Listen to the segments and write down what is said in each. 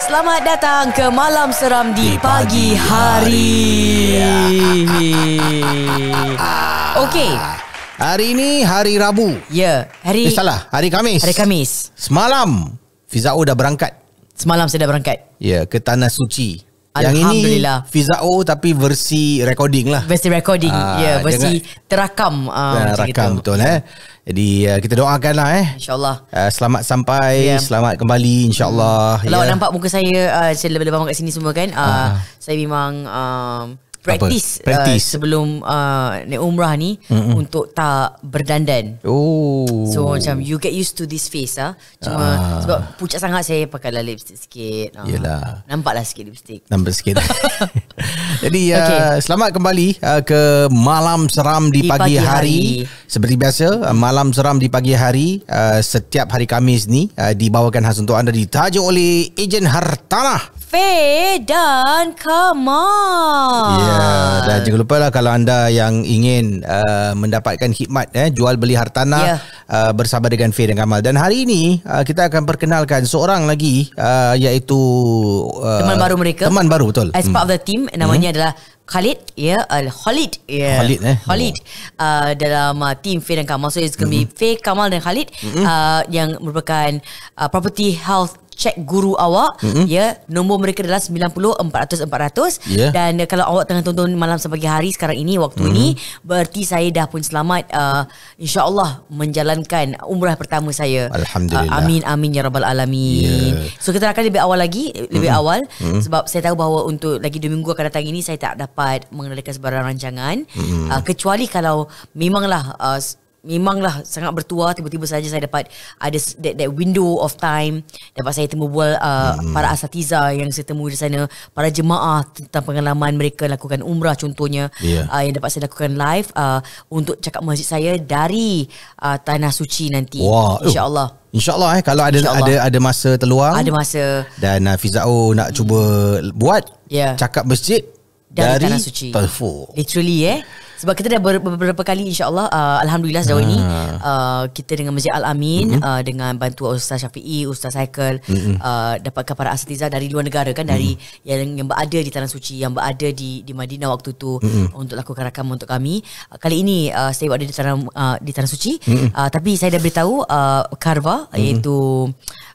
Selamat datang ke Malam Seram di pagi hari. Okey. Hari ini hari Rabu. Ya, salah, hari Khamis. Hari Khamis. Semalam Fizao dah berangkat. Semalam saya dah berangkat. Ya, ke Tanah Suci. Alhamdulillah. Yang ini Fizao tapi versi recording lah. Versi recording. Versi terakam. Terakam betul Jadi kita doakan lah InsyaAllah. Selamat sampai, selamat kembali insyaAllah. Kalau awak nampak muka saya lebih-lebih kat sini semua kan. Saya memang practice sebelum naik umrah ni untuk tak berdandan. So macam you get used to this face Cuma sebab pucat sangat saya pakailah lipstick sikit. Yelah. Nampaklah sikit lipstick. Nampak sikit. Jadi selamat kembali ke Malam Seram di pagi hari. Seperti biasa, Malam Seram di pagi hari setiap hari Khamis ni dibawakan khas untuk anda, ditajuk oleh ejen hartanah Faye dan Kamal. Dan jangan lupa lah kalau anda yang ingin mendapatkan khidmat jual beli hartanah bersama dengan Faye dan Kamal. Dan hari ini kita akan perkenalkan seorang lagi iaitu teman baru mereka. Teman baru, betul. As part of the team, namanya adalah Khalid, Khalid dalam team Faye dan Kamal. So it's going to be Faye, Kamal dan Khalid yang merupakan property health check guru awak. Nombor mereka adalah 90-400-400. Dan kalau awak tengah tonton Malam Seram Pagi Hari sekarang ini, waktu ini, berarti saya dah pun selamat insyaAllah menjalankan umrah pertama saya. Alhamdulillah. Amin ya Rabbal Alamin. So kita akan lebih awal lagi, awal sebab saya tahu bahawa untuk lagi 2 minggu akan datang ini saya tak dapat mengendalikan sebarang rancangan, kecuali kalau memanglah sangat bertuah, tiba-tiba saja saya dapat ada that window of time, dapat saya temu bual para asatiza yang saya temu di sana, para jemaah tentang pengalaman mereka lakukan umrah contohnya, yang dapat saya lakukan live untuk cakap masjid saya dari Tanah Suci nanti. InsyaAllah. InsyaAllah kalau ada masa terluang, ada masa, dan Fizao nak cuba buat cakap masjid dari Tanah Suci. Literally sebab kita dah beberapa kali insyaAllah, Alhamdulillah sejauh ini kita dengan Masjid Al-Amin, dengan bantuan Ustaz Syafi'i, Ustaz Haikal, dapatkan para asatiza dari luar negara kan, dari yang berada di Tanah Suci, yang berada di Madinah waktu tu, untuk lakukan rakaman untuk kami. Kali ini saya berada di Tanah Suci, tapi saya dah beritahu Karva, iaitu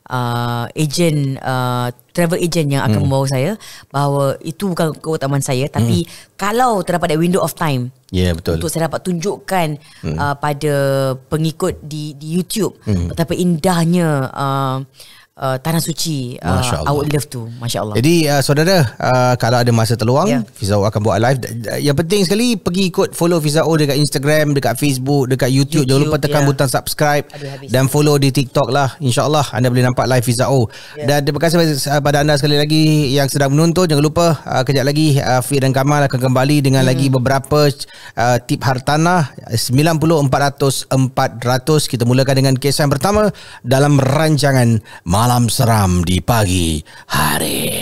ejen travel agent yang akan membawa saya, bahawa itu bukan keutamaan saya, tapi kalau terdapat window of time, betul, untuk saya dapat tunjukkan pada pengikut di YouTube betapa indahnya Tanah Suci, I would love to. Masya Allah. Jadi saudara, kalau ada masa terluang, Fizao akan buat live. Yang penting sekali, pergi ikut follow Fizao dekat Instagram, dekat Facebook, dekat YouTube. Jangan lupa tekan butang subscribe dan follow di TikTok lah. InsyaAllah anda boleh nampak live Fizao. Dan terima kasih pada anda sekali lagi yang sedang menonton. Jangan lupa kejap lagi Faye dan Kamal akan kembali dengan lagi beberapa tip hartanah 90-400-400. Kita mulakan dengan kisah yang pertama dalam rancangan Malam Seram di pagi hari.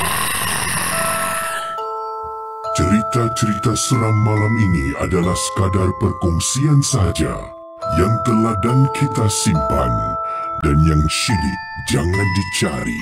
Cerita-cerita seram malam ini adalah sekadar perkongsian sahaja yang teladan kita simpan dan yang syilid jangan dicari.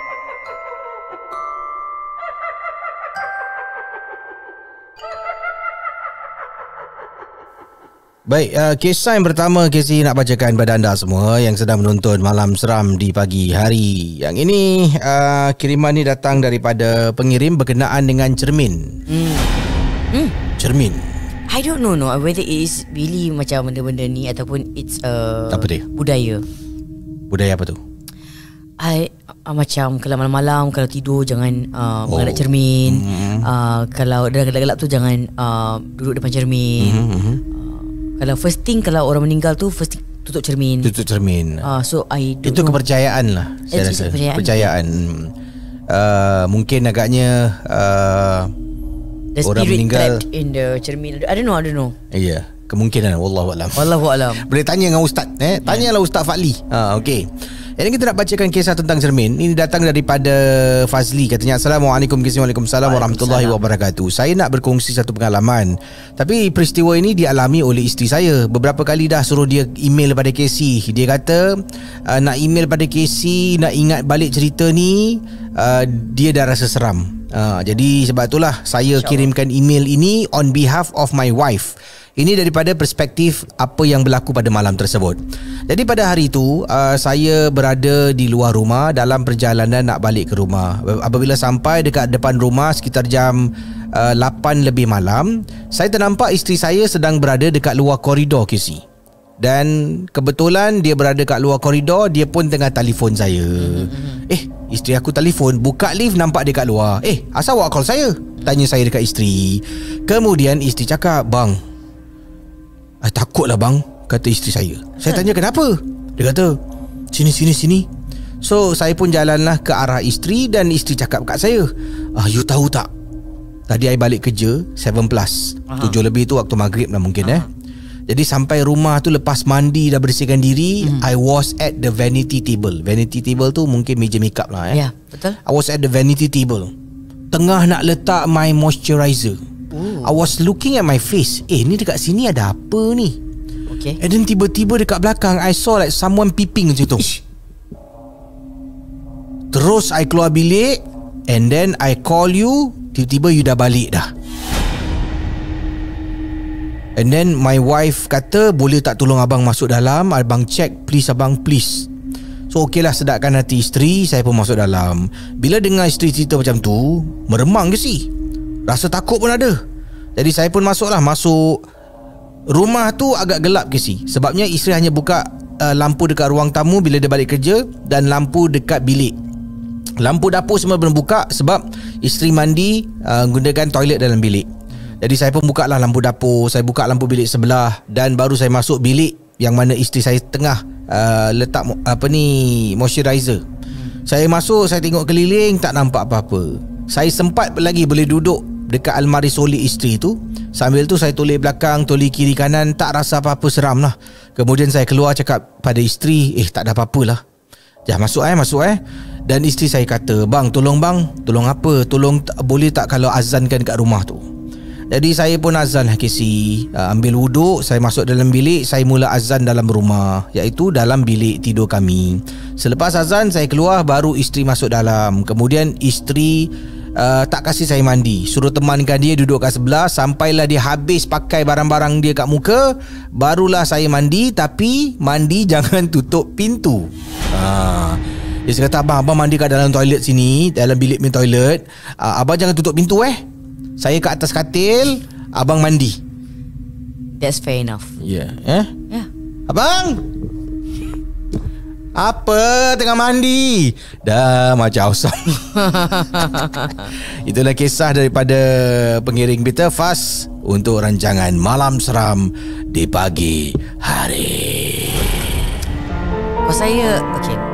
Baik, kisah yang pertama Casey nak bacakan pada anda semua yang sedang menonton Malam Seram di pagi hari. Yang ini kiriman ni datang daripada pengirim berkenaan dengan cermin. Cermin. I don't know whether it is really macam benda-benda ni ataupun it's apa dia? Budaya. Budaya apa tu? Macam kalau malam-malam kalau tidur jangan menghadap cermin. Kalau dah gelap-gelap tu jangan duduk depan cermin. Kalau first thing, kalau orang meninggal tu first thing tutup cermin. So itu kepercayaan lah, saya rasa. Kepercayaan. Mungkin agaknya the orang meninggal trapped in the cermin. I don't know. Kemungkinan. Wallahualam. Wallahualam. Boleh tanya dengan ustaz. Tanyalah Ustaz Fadli. Okey. Ini kita nak bacakan kisah tentang cermin. Ini datang daripada Fazli. Katanya, Assalamualaikum, Waalaikumsalam warahmatullahi wabarakatuh. Saya nak berkongsi satu pengalaman. Tapi peristiwa ini dialami oleh isteri saya. Beberapa kali dah suruh dia email pada Casey. Dia kata nak email pada Casey, nak ingat balik cerita ni, dia dah rasa seram. Jadi sebab itulah saya kirimkan email ini on behalf of my wife. Ini daripada perspektif apa yang berlaku pada malam tersebut. Jadi pada hari itu saya berada di luar rumah dalam perjalanan nak balik ke rumah. Apabila sampai dekat depan rumah sekitar jam 8 lebih malam, saya ternampak isteri saya sedang berada dekat luar koridor Casey. Dan kebetulan dia berada kat luar koridor, dia pun tengah telefon saya. Isteri aku telefon, buka lift nampak dia kat luar. Asal awak call saya? Tanya saya dekat isteri. Kemudian isteri cakap, bang, takutlah bang, kata isteri saya. Saya tanya kenapa? Dia kata, sini. So saya pun jalanlah ke arah isteri dan isteri cakap kat saya, you tahu tak, tadi I balik kerja 7 plus 7 lebih tu waktu maghrib lah mungkin. Jadi sampai rumah tu lepas mandi dah bersihkan diri, I was at the vanity table. Vanity table tu mungkin meja makeup lah. Ya, betul. I was at the vanity table, tengah nak letak my moisturizer. I was looking at my face. Ni dekat sini ada apa ni? Okay. And then tiba-tiba dekat belakang I saw like someone peeping macam tu. Terus I keluar bilik, and then I call you. Tiba-tiba you dah balik dah. And then my wife kata, boleh tak tolong abang masuk dalam, abang check please abang, please. So okey lah, sedapkan hati isteri, saya pun masuk dalam. Bila dengar isteri cerita macam tu, meremang ke si, rasa takut pun ada. Jadi saya pun masuk rumah tu agak gelap ke si, sebabnya isteri hanya buka lampu dekat ruang tamu bila dia balik kerja, dan lampu dekat bilik. Lampu dapur semua belum buka sebab isteri mandi gunakan toilet dalam bilik. Jadi saya pun buka lah lampu dapur, saya buka lampu bilik sebelah, dan baru saya masuk bilik yang mana isteri saya tengah letak moisturizer. Saya masuk, saya tengok keliling, tak nampak apa-apa. Saya sempat lagi boleh duduk dekat almari solik isteri tu. Sambil tu saya toleh belakang, toleh kiri kanan, tak rasa apa-apa, seram lah. Kemudian saya keluar cakap pada isteri, tak ada apa-apa lah. Dah masuk. Dan isteri saya kata, bang, tolong apa? Tolong boleh tak kalau azankan kat rumah tu? Jadi saya pun azan lah Casey. Ambil wuduk, saya masuk dalam bilik, saya mula azan dalam rumah, iaitu dalam bilik tidur kami. Selepas azan saya keluar, baru isteri masuk dalam. Kemudian isteri tak kasih saya mandi, suruh temankan dia duduk kat sebelah. Sampailah dia habis pakai barang-barang dia kat muka, barulah saya mandi. Tapi mandi jangan tutup pintu. Dia kata, abang mandi kat dalam toilet sini, dalam bilik main toilet, abang jangan tutup pintu. Saya kat atas katil, abang mandi. That's fair enough. Yeah. Abang, apa tengah mandi? Dah macam awesome. Itulah kisah daripada pengiring kita Faz untuk rancangan Malam Seram di pagi hari. Saya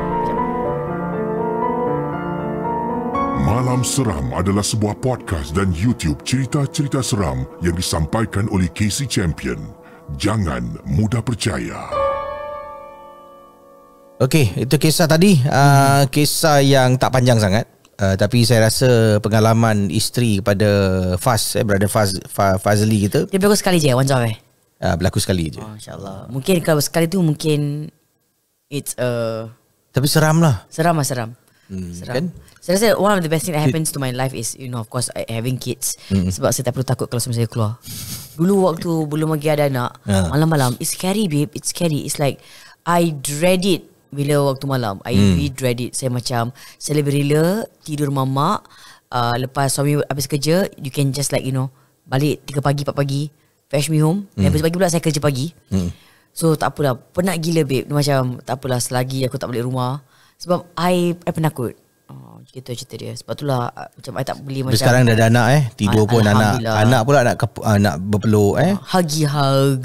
Malam Seram adalah sebuah podcast dan YouTube cerita-cerita seram yang disampaikan oleh Casey Champion. Jangan mudah percaya. Okey, itu kisah tadi. Kisah yang tak panjang sangat. Tapi saya rasa pengalaman isteri kepada Faz, brother Fazli kita. Dia berlaku sekali je, one job berlaku sekali je. InsyaAllah. Mungkin kalau sekali tu mungkin it's tapi seram lah. Seram. Kan? Saya rasa one of the best thing that happens to my life is, of course, having kids. Sebab saya tak perlu takut kalau saya keluar. Dulu waktu belum lagi ada anak, malam-malam, it's scary babe, it's scary. It's like I dread it bila waktu malam. I really dread it. Saya lebih rela tidur mamak. Lepas suami habis kerja, you can just balik 3 pagi 4 pagi, fetch me home. Dan besok pagi pula saya kerja pagi. So tak apalah, penat gila babe. Macam tak apalah selagi aku tak balik rumah. Sebab I penakut. Cerita dia. Sebab itulah macam I tak beli macam. Sekarang dah ada anak tidur pun anak pula nak berpeluk hug.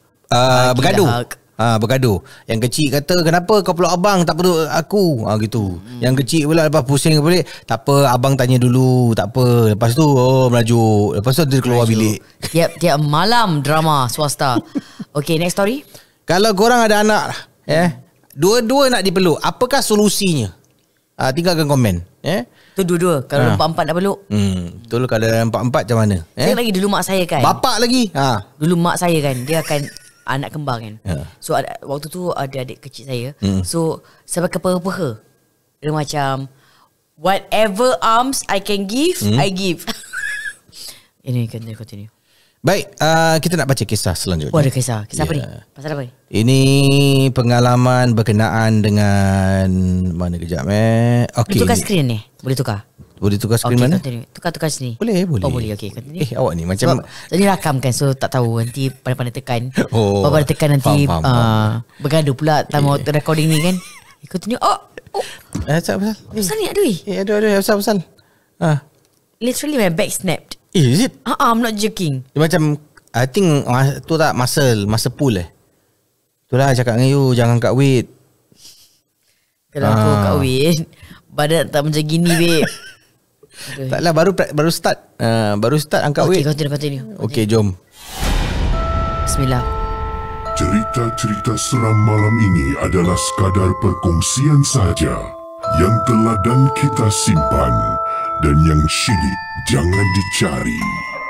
Bergaduh. Yang kecil kata, kenapa kau peluk abang tak peluk aku? Gitu. Yang kecil pula lepas pusing balik, tak apa abang tanya dulu, tak apa. Lepas tu merajuk. Lepas tu dia keluar bilik. Tiap malam drama swasta. Okay, next story. Kalau korang ada anak Dua-dua nak dipeluk. Apakah solusinya? Tinggalkan komen. Tu dua-dua. Kalau empat-empat nak peluk. Betul, kalau empat-empat macam mana? Saya lagi dulu mak saya kan. Bapak lagi. Dulu mak saya kan, dia akan anak kembar kan. So waktu tu ada adik kecil saya. So sampai ke peha-peha. Dia macam whatever arms I can give, I give. Ini continue. Baik, kita nak baca kisah selanjutnya. Ada kisah. Kisah apa ni? Pasal apa ni? Ini pengalaman berkenaan dengan mana kejap Boleh tukar skrin ni? Boleh tukar? Boleh tukar skrin mana? Continue. Tukar sini. Boleh. Oh boleh, okay, continue. Awak ni macam Jadi rakam kan, so tak tahu. Nanti pandai-pandai tekan. Pandai tekan nanti faham. bergaduh pula time waktu recording ni kan. Continue. Pasal Pasal ni aduh. Aduh pasal. Literally my back snapped. Is it? I'm not joking. Dia macam I think tu tak muscle pull Itulah cakap dengan you, jangan cut weight. Kalau aku cut weight, badan tak macam gini babe. Taklah, baru start. Baru start angkat weight. Continue. Okey, jom. Bismillah. Cerita-cerita seram malam ini adalah sekadar perkongsian sahaja yang teladan kita simpan dan yang syilid jangan dicari.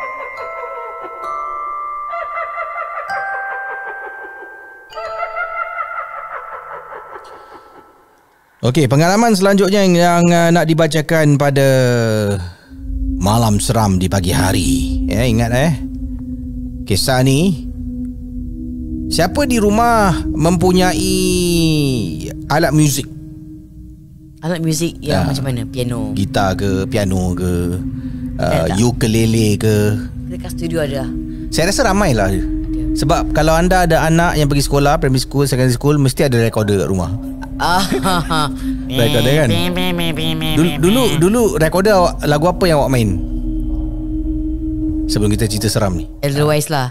Okey, pengalaman selanjutnya yang nak dibacakan pada malam seram di pagi hari. Ingat kisah ni. Siapa di rumah mempunyai alat muzik? Alat muzik yang macam mana? Piano, gitar ke, piano ke, ukulele ke? Dekat studio ada. Saya rasa ramai lah. Sebab kalau anda ada anak yang pergi sekolah, primary school, secondary school, mesti ada recorder kat rumah. Recorder kan? Dulu recorder lagu apa yang awak main? Sebelum kita cerita seram ni. Otherwise lah.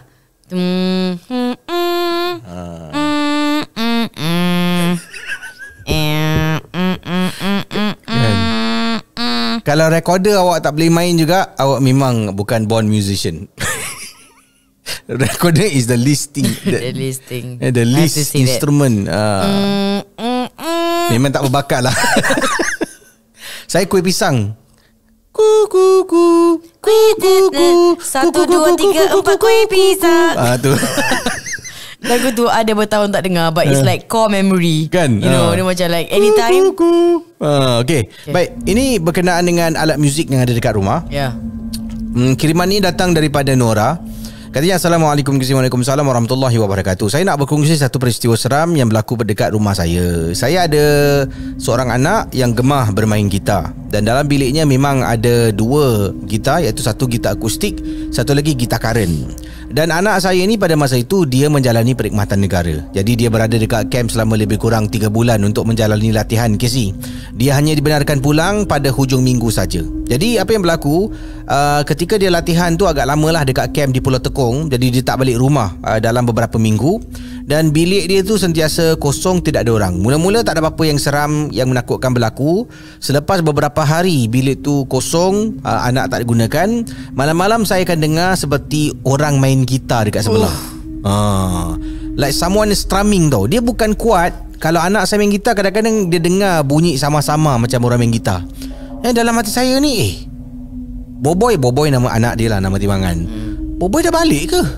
Kalau recorder awak tak boleh main juga, awak memang bukan born musician. Recorder is the least thing, the least instrument. Memang tak berbakat lah. Saya kuih pisang. Ku. 1, 2, 3, 4 kuih pisang. Tu. Lagu tu ada bertahun tak dengar, but it's like core memory kan? You know, dia macam like anytime. Okay. Baik, ini berkenaan dengan alat muzik yang ada dekat rumah. Kiriman ni datang daripada Nora. Katanya, Assalamualaikum warahmatullahi wabarakatuh. Saya nak berkongsi satu peristiwa seram yang berlaku dekat rumah saya. Saya ada seorang anak yang gemar bermain gitar. Dan dalam biliknya memang ada 2 gitar, iaitu satu gitar akustik, satu lagi gitar karen. Dan anak saya ni pada masa itu dia menjalani perkhidmatan negara. Jadi dia berada dekat kamp selama lebih kurang 3 bulan untuk menjalani latihan KC. Dia hanya dibenarkan pulang pada hujung minggu saja. Jadi apa yang berlaku, ketika dia latihan tu agak lamalah dekat kamp di Pulau Tekong. Jadi dia tak balik rumah dalam beberapa minggu. Dan bilik dia tu sentiasa kosong, tidak ada orang. Mula-mula tak ada apa-apa yang seram, yang menakutkan berlaku. Selepas beberapa hari bilik tu kosong, anak tak digunakan, malam-malam saya akan dengar seperti orang main gitar dekat sebelah. Like someone strumming tau. Dia bukan kuat. Kalau anak saya main gitar, kadang-kadang dia dengar bunyi sama-sama macam orang main gitar. Dalam hati saya ni, Boboy nama anak dia lah, nama timbangan. Boboy dah balik ke?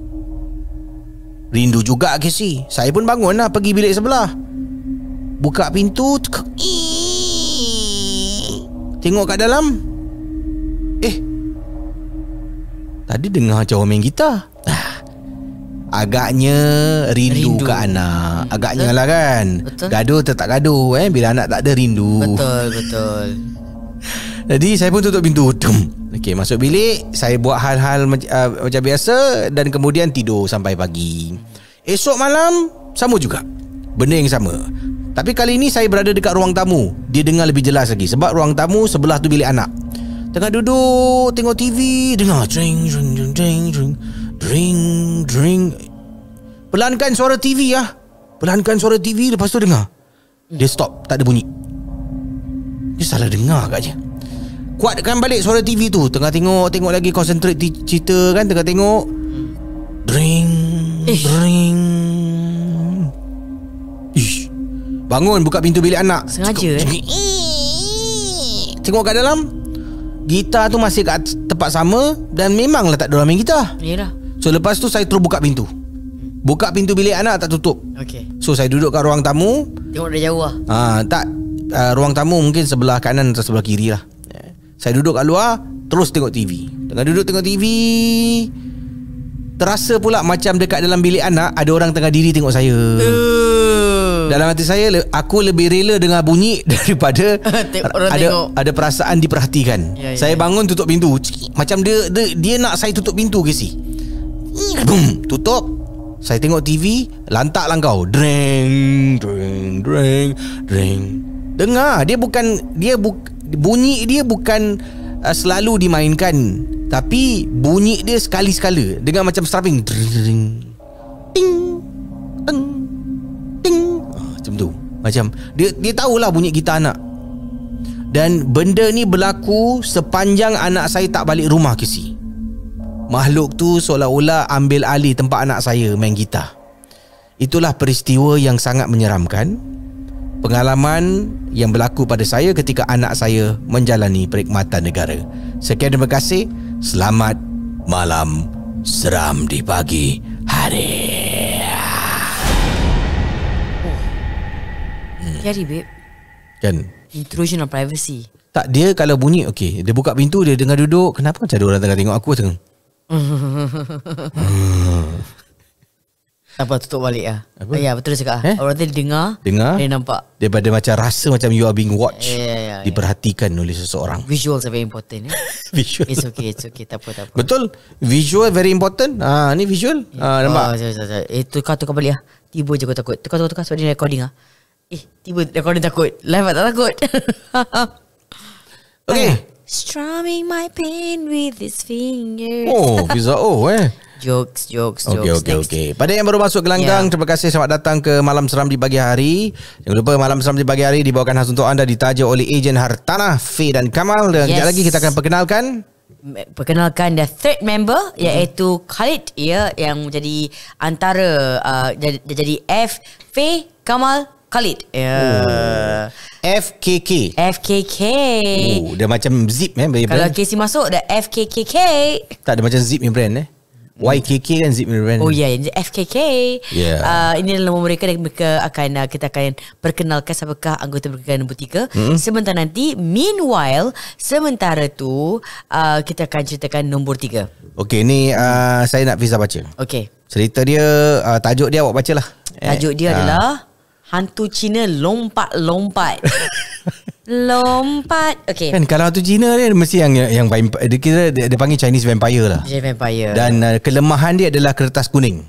Rindu juga Casey. Saya pun bangun lah, pergi bilik sebelah. Buka pintu, tengok kat dalam. Tadi dengar macam orang main gitar. Agaknya rindu ke anak. Agaknya lah kan. Betul. Gaduh tak gaduh bila anak tak ada rindu. Betul. Jadi saya pun tutup pintu. Okey, masuk bilik, saya buat hal-hal macam biasa dan kemudian tidur sampai pagi. Esok malam sama juga. Benda yang sama. Tapi kali ini saya berada dekat ruang tamu. Dia dengar lebih jelas lagi sebab ruang tamu sebelah tu bilik anak. Tengah duduk tengok TV, dengar dring. Pelankan suara TV lah. Lepas tu dengar. Dia stop, tak ada bunyi. Dia salah dengar agaknya. Kuatkan balik suara TV tu. Tengah tengok lagi, concentrate cerita kan. Tengah tengok, Dring. Bangun buka pintu bilik anak. Sengaja Tengok kat dalam, gitar tu masih kat tempat sama. Dan memanglah tak ada orang main gitar. Yelah. So lepas tu saya terus buka pintu. Buka pintu bilik anak, tak tutup. Okay. So saya duduk kat ruang tamu. Tengok dari jauh lah. Tak, ruang tamu mungkin sebelah kanan atau sebelah kiri lah. Saya duduk kat luar, terus tengok TV. Tengah duduk tengok TV, terasa pula macam dekat dalam bilik anak ada orang tengah diri tengok saya. Dalam hati saya, aku lebih rela dengar bunyi daripada ada perasaan diperhatikan. Saya bangun tutup pintu. Macam dia nak saya tutup pintu ke si. Boom, tutup. Saya tengok TV, lantaklah kau. Dreng, dreng, dreng, dreng. Dengar, bunyi dia bukan selalu dimainkan, tapi bunyi dia sekali-sekala dengan macam strumming. Ting, ting, ting. Macam tu. Macam dia tahulah bunyi gitar anak. Dan benda ni berlaku sepanjang anak saya tak balik rumah ke si. Makhluk tu seolah-olah ambil alih tempat anak saya main gitar. Itulah peristiwa yang sangat menyeramkan. Pengalaman yang berlaku pada saya ketika anak saya menjalani perkhidmatan negara. Sekian, terima kasih. Selamat malam seram di pagi hari. Scary babe. Kan? Intrusion of privacy. Tak, dia kalau bunyi, okey, dia buka pintu, dia dengar duduk. Kenapa macam ada orang tengah tengok aku tengah? Apa, tutup balik lah. Apa? Ya, betul cakap. Orang tadi dengar, dia nampak. Daripada macam rasa macam you are being watched. Diperhatikan oleh seseorang. Visuals are very important. Visual. It's okay. Tak apa. Betul. Visual very important. Ni visual. Nampak? Itu kau balik lah. Tiba je kau takut. Tukar sebab dia recording lah. Tiba recording takut. Live tak takut. Okay. Strumming my pain with his fingers. Fiza Jokes. Okay. Pada yang baru masuk gelanggang, terima kasih, selamat datang ke Malam Seram di Pagi Hari. Jangan lupa Malam Seram di Pagi Hari dibawakan khas untuk anda, ditaja oleh ejen hartanah Faye dan Kamal. Dan kejap lagi kita akan perkenalkan the third member, iaitu Khalid, yang menjadi antara jadi F Faye Kamal Khalid. FKK. Dia macam zip Kalau KC masuk dah FKKK. Tak ada macam zip ni brand YKK kan zip ni brand. FKK. Ini adalah nama mereka. Dan kita akan perkenalkan siapakah anggota berkenan nombor 3 sebentar nanti. Meanwhile, sementara tu kita akan ceritakan nombor 3. Okey, ni saya nak Fiza baca. Okey. Cerita dia, tajuk dia awak bacalah. Tajuk dia adalah Hantu Cina lompat-lompat. Lompat. Okay. Kan kalau hantu Cina dia mesti yang dia panggil Chinese vampire lah. Vampire. Dan kelemahan dia adalah kertas kuning.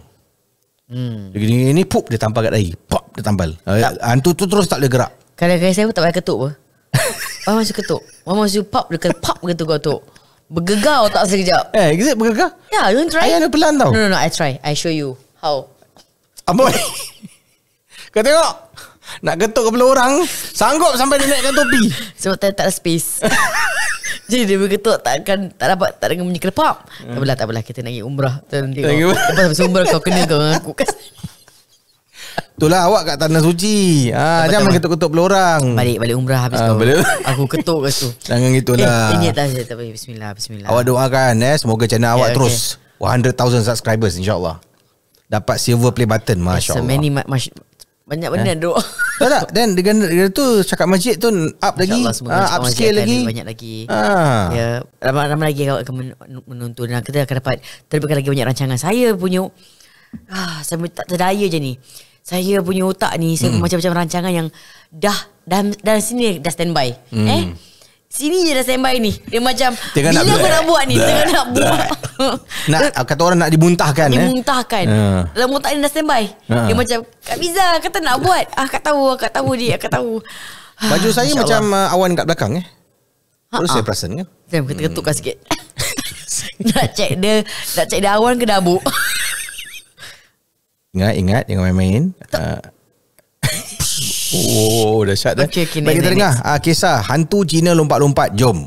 Ini pup dia tampal kat dahi. Pop dia tampal. Hantu tu terus tak boleh gerak. Kadang-kadang saya pun tak payah ketuk apa. Mama masih ketuk. Mama masih pop dia pop gitu ketuk. Bergegar otak sekejap. Is it bergegar? Yeah, you want try? Ayah ada pelan tau. No, I try. I show you how. Amboi. Kau tengok, nak ketuk kepala orang, sanggup sampai dia naikkan topi. Sebab tak ada space. Jadi dia berketuk tak dengan bunyi kelepap. Tak apalah, kita nak pergi umrah. Lepas habis umrah kau kena kau mengaku kan. Itulah awak kat tanah suci. Jangan ketuk-ketuk kepala orang. Balik umrah habis kau. Aku ketuk kat tu. Jangan gitulah. Ini tak bismillah. Awak doakan semoga channel awak terus 100,000 subscribers insya-Allah. Dapat silver play button, masya-Allah. Banyak benda doa. Tak. Dan dengan tu cakap masjid tu up lagi, upscale lagi. Banyak lagi. Ya, ramai lagi akan menonton. Dan kita akan dapat terbitkan lagi banyak rancangan. Saya punya saya tak terdaya je ni. Saya punya otak ni, saya macam-macam rancangan yang dah sini dah standby. Sini je dah standby ni. Dia macam bila aku nak buat ni, tengah nak buat. Kata orang nak dimuntahkan. Dalam otak ni dah standby. Dia macam Kak Fiza kata nak buat. Kak tahu dia. Baju saya macam awan kat belakang Terus saya perasan kan. Kita ketukkan sikit. Nak check dia awan ke dabu. Ingat jangan main-main. Dahsyat dah. Baik, kita dengar kisah hantu Cina lompat-lompat. Jom.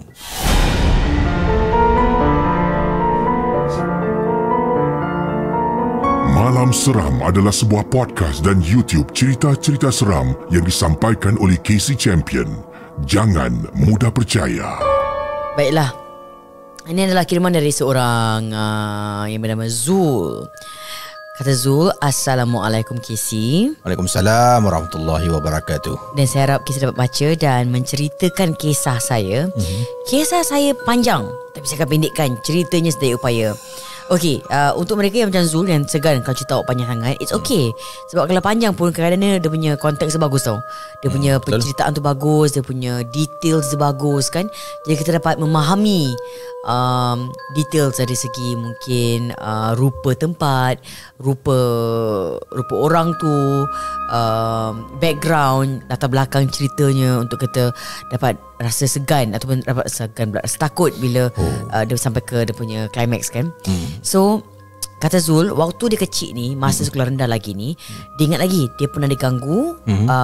Malam Seram adalah sebuah podcast dan YouTube cerita-cerita seram yang disampaikan oleh Casey Champion. Jangan mudah percaya. Baiklah. Ini adalah kiriman dari seorang yang bernama Zul. Kata Zul, Assalamualaikum Casey. Waalaikumsalam warahmatullahi wabarakatuh. Dan saya harap Casey dapat baca dan menceritakan kisah saya. Kisah saya panjang, tapi saya akan pendekkan ceritanya sedaya upaya. Okey, untuk mereka yang macam Zul yang segan kalau cerita panjang sangat, it's okay. Sebab kalau panjang pun kadang-kadang dia punya konteks bagus tau. Dia punya penceritaan tu bagus, dia punya details tu bagus kan. Jadi kita dapat memahami details dari segi mungkin rupa tempat, rupa orang tu, background, latar belakang ceritanya untuk kita dapat rasa segan ataupun dapat takut bila dia sampai ke dia punya climax kan. So kata Zul, waktu dia kecil ni, masa sekolah rendah lagi ni, dia ingat lagi dia pernah diganggu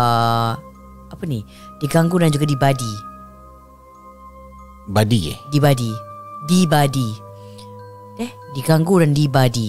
diganggu dan juga dibadi. Dibadi. Diganggu dan dibadi.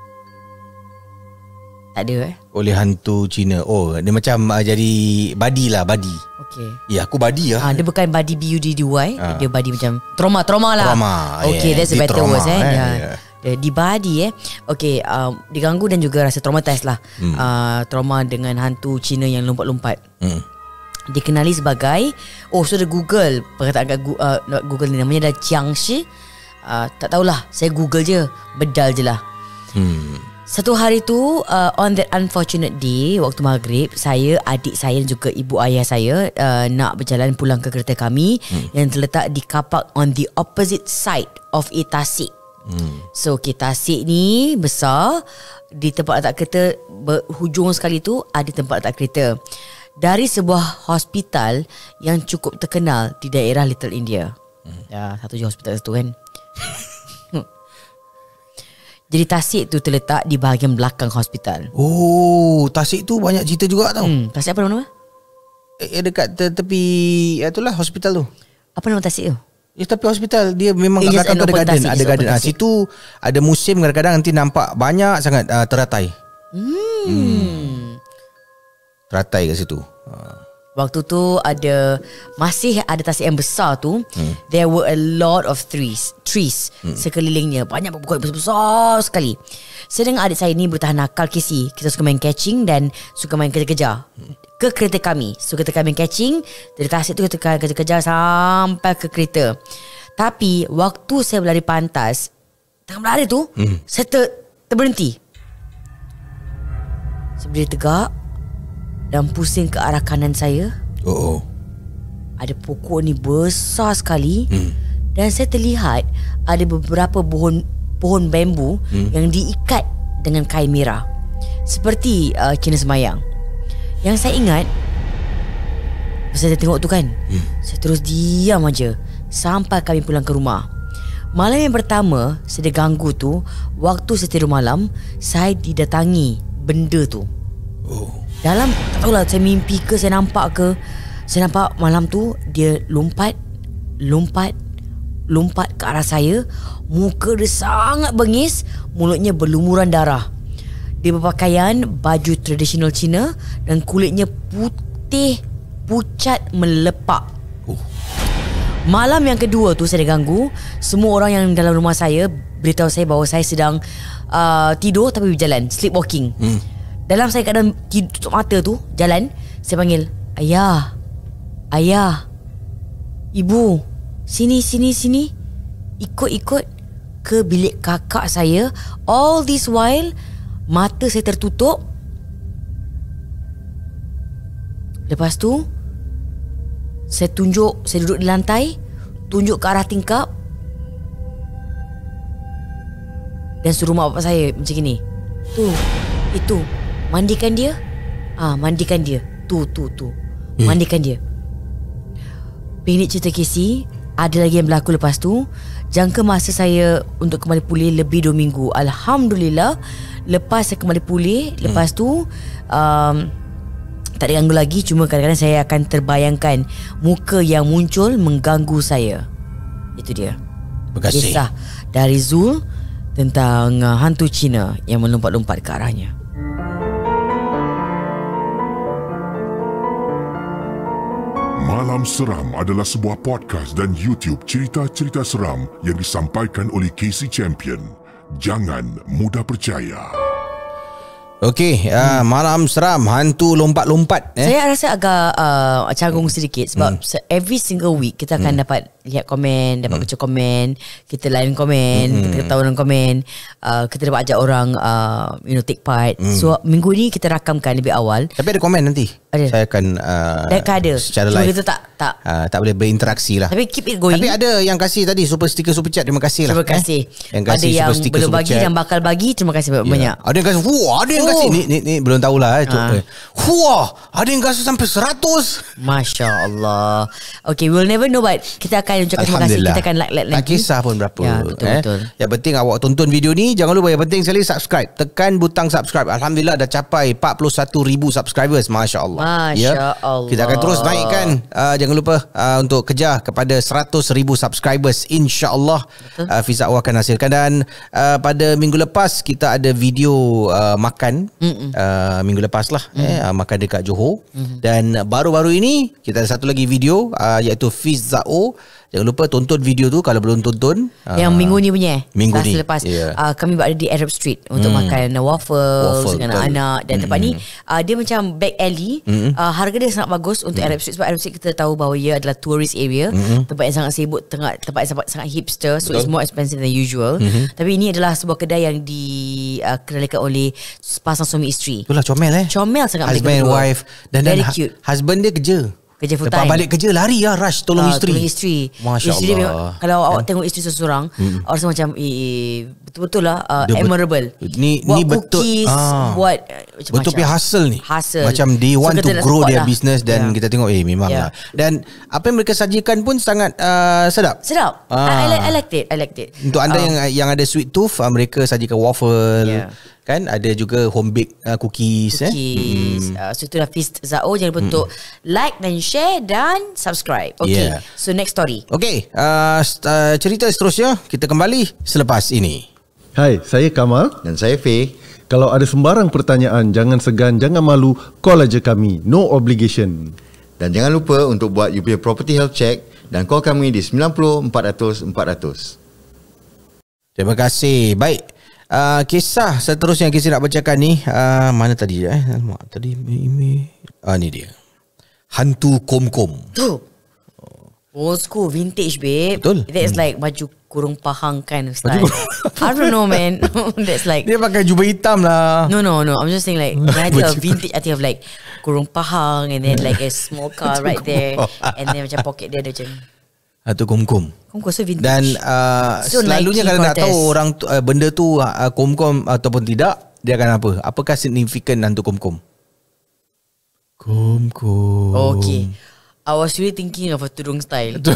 Tak ada oleh hantu Cina. Oh, dia macam jadi badi. Okay. Ya, aku badi lah. Dia bukan badi BUDDY. Dia badi macam trauma lah. Okay, that's a better trauma, word dibadi Okay, diganggu dan juga rasa traumatized lah. Trauma dengan hantu Cina yang lompat-lompat. Dikenali sebagai so dia Google perkataan kat Google ni, namanya dah Jiangshi. Tak tahulah, saya Google je, bedal je lah. Satu hari tu, on that unfortunate day, waktu maghrib, saya, adik saya dan juga ibu ayah saya nak berjalan pulang ke kereta kami yang terletak di car park on the opposite side of Tasik. So Tasik ni besar. Di tempat letak kereta berhujung sekali tu ada tempat letak kereta dari sebuah hospital yang cukup terkenal di daerah Little India. Satu je hospital tu kan. Jadi Tasik tu terletak di bahagian belakang hospital. Oh, Tasik tu banyak cerita juga tau. Tasik apa nama? Dekat tepi itulah hospital tu. Apa nama Tasik tu? Tapi hospital dia memang kat belakang tu ada garden. Ada garden. Situ ada musim kadang-kadang nanti nampak banyak sangat teratai. Teratai kat situ. Waktu tu masih ada tasik yang besar tu. There were a lot of trees sekelilingnya. Banyak pokok besar sekali. Saya dengan adik saya ni bertahan nakal Casey. Kita suka main catching dan suka main kejar-kejar ke kereta kami. So kita main catching dari tasik tu, kita kejar-kejar sampai ke kereta. Tapi waktu saya berlari pantas, tengah berlari tu, saya terberhenti. Saya berdiri tegak dan pusing ke arah kanan saya. Ada pokok ni besar sekali. Dan saya terlihat ada beberapa pohon bambu yang diikat dengan kain merah, seperti Cina Semayang. Yang saya ingat, saya tengok tu kan, saya terus diam aja sampai kami pulang ke rumah. Malam yang pertama saya diganggu tu, waktu saya tidur malam, saya didatangi benda tu. Dalam, tak tahulah saya mimpi ke, saya nampak ke. Saya nampak malam tu dia lompat ke arah saya. Muka dia sangat bengis, mulutnya berlumuran darah. Dia berpakaian baju tradisional Cina dan kulitnya putih pucat melepak. Malam yang kedua tu saya diganggu. Semua orang yang dalam rumah saya beritahu saya bahawa saya sedang tidur tapi berjalan, sleepwalking. Dalam saya keadaan tutup mata tu, jalan, saya panggil, Ayah, Ibu, sini. Ikut ke bilik kakak saya. All this while mata saya tertutup. Lepas tu saya duduk di lantai, tunjuk ke arah tingkap dan suruh mak bapak saya macam gini, itu mandikan dia. Mandikan dia. Tu mandikan dia. Pendek cerita Casey, ada lagi yang berlaku lepas tu. Jangka masa saya untuk kembali pulih lebih 2 minggu. Alhamdulillah, lepas saya kembali pulih, lepas tu tak ada ganggu lagi. Cuma kadang-kadang saya akan terbayangkan muka yang muncul mengganggu saya. Itu dia. Terima kasih. Kisah dari Zul tentang hantu Cina yang melompat-lompat ke arahnya. Malam Seram adalah sebuah podcast dan YouTube cerita-cerita seram yang disampaikan oleh Casey Champion. Jangan mudah percaya. Okey, malam seram hantu lompat-lompat. Saya rasa agak canggung sedikit sebab every single week kita akan dapat lihat komen, dapat baca komen, kita lain komen, kita ketahuan komen, kita dapat ajak orang take part. So minggu ni kita rakamkan lebih awal. Tapi ada komen nanti. Ada. Saya akan ada secara cuma live. kita tak boleh berinteraksi lah. Tapi keep it going. Tapi ada yang kasih tadi super sticker super chat, terima kasih lah. Terima kasih. Yang Ada yang belum bagi dan bakal bagi, terima kasih banyak. Ada yang kasih, ada yang kasih ni belum tahulah ada yang kasih sampai 100. Masya Allah. Okay, we'll never know, but kita akan ucapkan terima kasih. Kita akan like tak kisah pun berapa. Ya, betul. Yang penting awak tonton video ni. Jangan lupa, yang penting sekali subscribe. Tekan butang subscribe. Alhamdulillah dah capai 41,000 subscribers. Masya Allah. Allah. Kita akan terus naikkan. Jangan lupa untuk kejar kepada 100,000 subscribers. InsyaAllah Fiza akan hasilkan. Dan pada minggu lepas kita ada video makan. Minggu lepas lah makan dekat Johor. Dan baru-baru ini kita ada satu lagi video iaitu Fiza. Jangan lupa tonton video tu kalau belum tonton. Yang minggu ni punya minggu ni selepas kami berada di Arab Street untuk makan waffle dengan anak. Dan tempat ni dia macam back alley. Harga dia sangat bagus untuk Arab Street. Sebab Arab Street kita tahu bahawa ia adalah tourist area, tempat yang sangat sibuk, tempat yang sangat hipster. So it's more expensive than usual. Tapi ini adalah sebuah kedai yang dikendalikan oleh pasang suami isteri. Itulah comel comel sangat. Husband and wife. Dan cute. Husband dia kerja full lepas time. balik kerja lari rush tolong isteri. Masya isteri Allah. dia, kalau awak tengok isteri seseorang, awak rasa macam betul-betul lah admirable. Buat cookies, buat betul punya hustle ni. Macam they want to grow their business. Dan kita tengok memang lah. Dan apa yang mereka sajikan pun sangat sedap. I liked it. Untuk anda yang ada sweet tooth, mereka sajikan waffle. Kan ada juga home bake cookies. So itulah Feast Zao. Jangan lupa untuk like dan share dan subscribe. Okay, so next story. Okay, cerita seterusnya kita kembali selepas ini. Hai, saya Kamal. Dan saya Faye. Kalau ada sembarang pertanyaan, jangan segan, jangan malu, call aja kami. No obligation. Dan jangan lupa untuk buat you punya property health check dan call kami di 90 400 400. Terima kasih. Baik. Kisah seterusnya yang kita nak bacakan ni, mana tadi tadi ni dia. Hantu Kom-Kom. Tu. Old school, vintage babe. Betul. That's like baju kurung pahang kind of style. I don't know man. That's like, dia pakai jubah hitam lah. No. I'm just saying like, when I think of vintage, I think of like kurung pahang and then like a small car right there, and then macam pocket dia ada macam Hantu Kom-Kom. Kom-Kom so vintage. Dan selalunya kalau nak tahu orang benda tu Kom-Kom ataupun tidak, dia akan apa? Apakah signifikan hantu Kom-Kom? Kom-Kom. Okay, I was really thinking of a tudung style.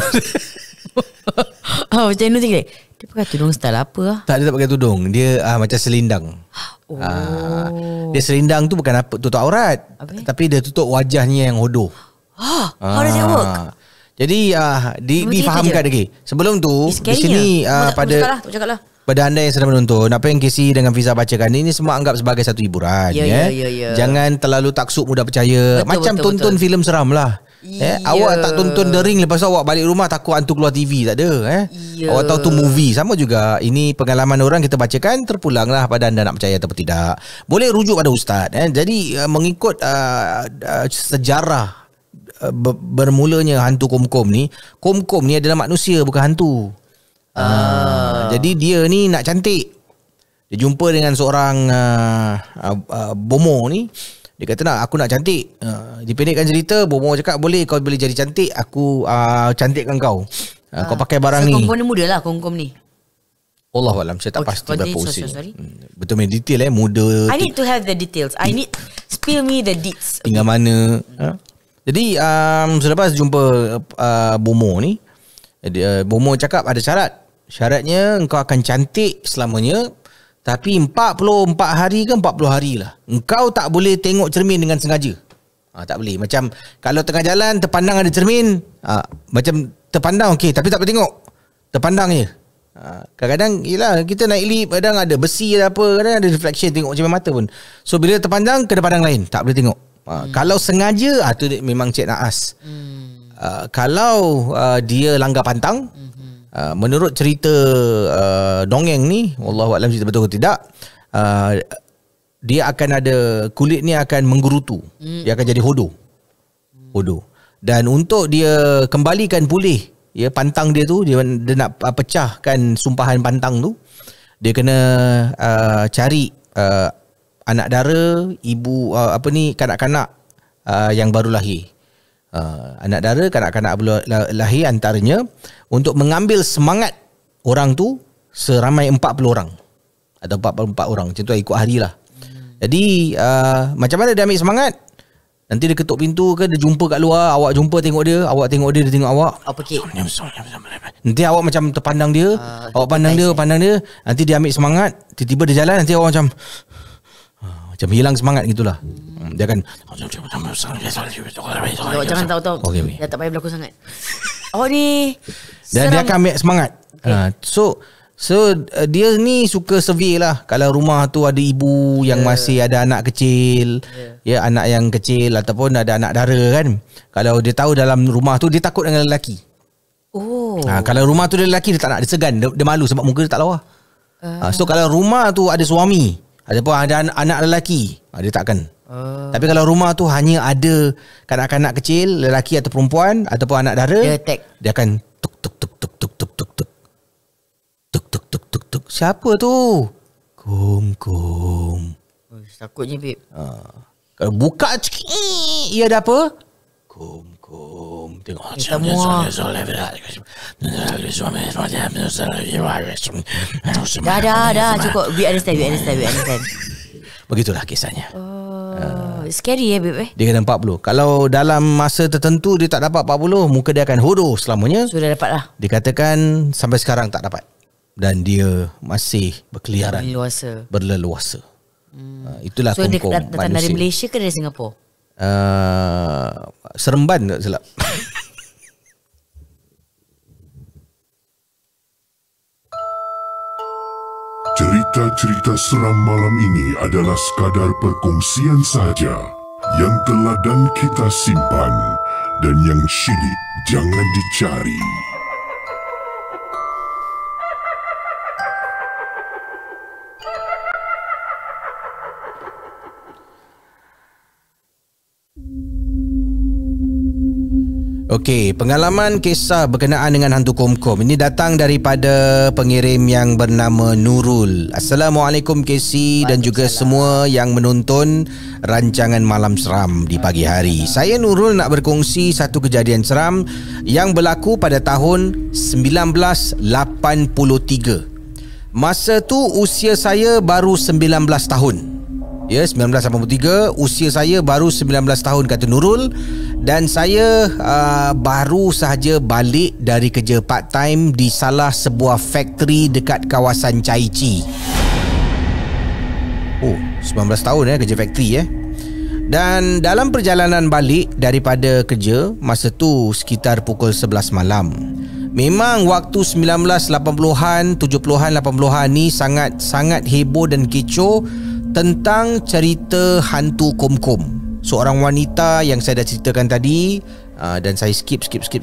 Macam ni tengok, dia pakai tudung style apa lah? Tak, dia tak pakai tudung. Dia macam selindang. Dia selindang tu bukan tutup aurat, tapi dia tutup wajahnya yang hodoh. How does it work? Jadi difahamkan lagi. Sebelum tu di sini pada anda yang sedang menonton, apa yang Casey dengan Fiza bacakan ini semua anggap sebagai satu hiburan. Jangan terlalu taksub, mudah percaya. Macam tonton filem seram lah. Awak tak tonton The Ring, lepas tu awak balik rumah takut hantu keluar TV, tak ada. Awak tahu tu movie. Sama juga, ini pengalaman orang kita bacakan, terpulanglah pada anda nak percaya atau tidak. Boleh rujuk pada ustaz. Jadi mengikut sejarah bermulanya hantu Kom-Kom ni. Kom-Kom ni adalah manusia, bukan hantu. Jadi dia ni nak cantik. Dia jumpa dengan seorang bomo ni. Dia kata aku nak cantik. Dipendekkan cerita, bomo cakap boleh, kau boleh jadi cantik, aku cantikkan kau. Kau pakai barang ni. Kom-Kom ni muda lah, Kom-Kom ni. Allahualam, saya tak pasti berapa usia. Sorry. Betul main detail muda. I need to have the details. I need spill me the deets. Tinggal mana. Jadi selepas jumpa bomo ni, bomo cakap ada syarat. Syaratnya engkau akan cantik selamanya, tapi 44 hari ke 40 hari lah. Engkau tak boleh tengok cermin dengan sengaja. Tak boleh. Macam kalau tengah jalan terpandang ada cermin, macam terpandang okey, tapi tak boleh tengok. Terpandang je. Kadang-kadang yelah, kita naik lift, kadang ada besi ada apa, kadang ada reflection, tengok cermin mata pun. So bila terpandang kena pandang lain, tak boleh tengok. Kalau sengaja tu memang cik naas. Kalau dia langgar pantang, menurut cerita dongeng ni, wallahualam cerita betul ke tidak, dia akan ada, kulit ni akan menggerutu. Dia akan jadi hodoh. Dan untuk dia kembalikan pulih pantang dia tu, dia nak pecahkan sumpahan pantang tu, dia kena cari anak dara, ibu kanak-kanak yang baru lahir. Anak dara, kanak-kanak baru lahir antaranya, untuk mengambil semangat orang tu seramai 40 orang atau 44 orang, macam tu ikut hari lah. Jadi macam mana dia ambil semangat? Nanti dia ketuk pintu ke, dia jumpa kat luar, awak jumpa tengok dia, awak tengok dia, dia tengok awak. Nanti awak macam terpandang dia, awak pandang dia, nanti dia ambil semangat, tiba-tiba dia jalan, nanti awak macam hilang semangat gitulah. Dia akan awak jangan tahu-tahu. Okay. Dah tak payah berlaku sangat. Awak ni dan dia akan ambil semangat. So dia ni suka survey lah. Kalau rumah tu ada ibu yang masih ada anak kecil, anak yang kecil ataupun ada anak dara kan. Kalau dia tahu dalam rumah tu, dia takut dengan lelaki. Kalau rumah tu ada lelaki, dia tak nak, dia segan, dia malu sebab muka dia tak lawa. So kalau rumah tu ada suami ataupun ada anak lelaki, dia takkan. Tapi kalau rumah tu hanya ada kanak-kanak kecil, lelaki atau perempuan ataupun anak dara, dia akan tuk tuk tuk tuk tuk tuk tuk tuk. Siapa tu? Kum. Takutnya babe. Kalau buka ia ada apa? Kum. Tengok dah cukup. We understand. Begitulah kisahnya. Scary babe Dia kena 40. Kalau dalam masa tertentu dia tak dapat 40, muka dia akan hodoh selamanya. Sudah dapat lah. Dikatakan sampai sekarang tak dapat. Dan dia masih berkeliaran, berleluasa. Itulah so kumkum manusia. So dia datang dari Malaysia ke dari Singapura? Seremban tak silap. Cerita-cerita seram malam ini adalah sekadar perkongsian sahaja yang telah dan kita simpan, dan yang syilid jangan dicari. Okey, pengalaman kisah berkenaan dengan hantu komkom ini datang daripada pengirim yang bernama Nurul. Assalamualaikum KC dan juga semua yang menonton rancangan Malam Seram di pagi hari. Saya Nurul nak berkongsi satu kejadian seram yang berlaku pada tahun 1983. Masa tu usia saya baru 19 tahun. 1983, usia saya baru 19 tahun kata Nurul. Dan saya baru sahaja balik dari kerja part time di salah sebuah factory dekat kawasan Chai Chee. 19 tahun kerja factory Dan dalam perjalanan balik daripada kerja, masa tu sekitar pukul 11 malam. Memang waktu 1980-an, 70-an, 80-an ni sangat heboh dan kecoh tentang cerita hantu komkom. Seorang wanita yang saya dah ceritakan tadi, dan saya skip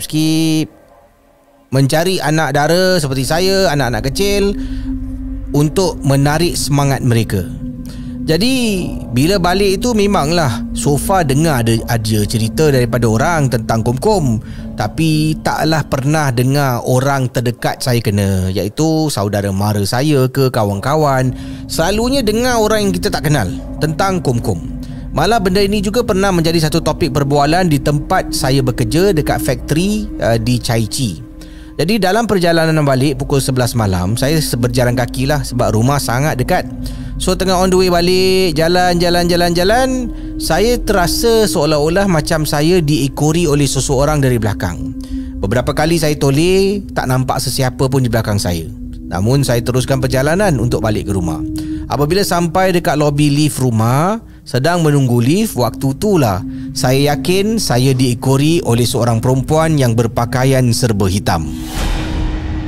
mencari anak dara seperti saya, anak-anak kecil, untuk menarik semangat mereka. Jadi bila balik itu memanglah so far dengar ada cerita daripada orang tentang komkom, tapi taklah pernah dengar orang terdekat saya kena, iaitu saudara mara saya ke kawan-kawan. Selalunya dengar orang yang kita tak kenal tentang komkom. Malah benda ini juga pernah menjadi satu topik perbualan di tempat saya bekerja dekat factory di Chai Chee. Jadi dalam perjalanan balik pukul 11 malam, saya berjalan kaki lah sebab rumah sangat dekat. So tengah on the way balik, jalan, saya terasa seolah-olah macam saya diekori oleh seseorang dari belakang. Beberapa kali saya toleh, tak nampak sesiapa pun di belakang saya. Namun saya teruskan perjalanan untuk balik ke rumah. Apabila sampai dekat lobi lift rumah, sedang menunggu lift, waktu itulah saya yakin saya diekori oleh seorang perempuan yang berpakaian serba hitam.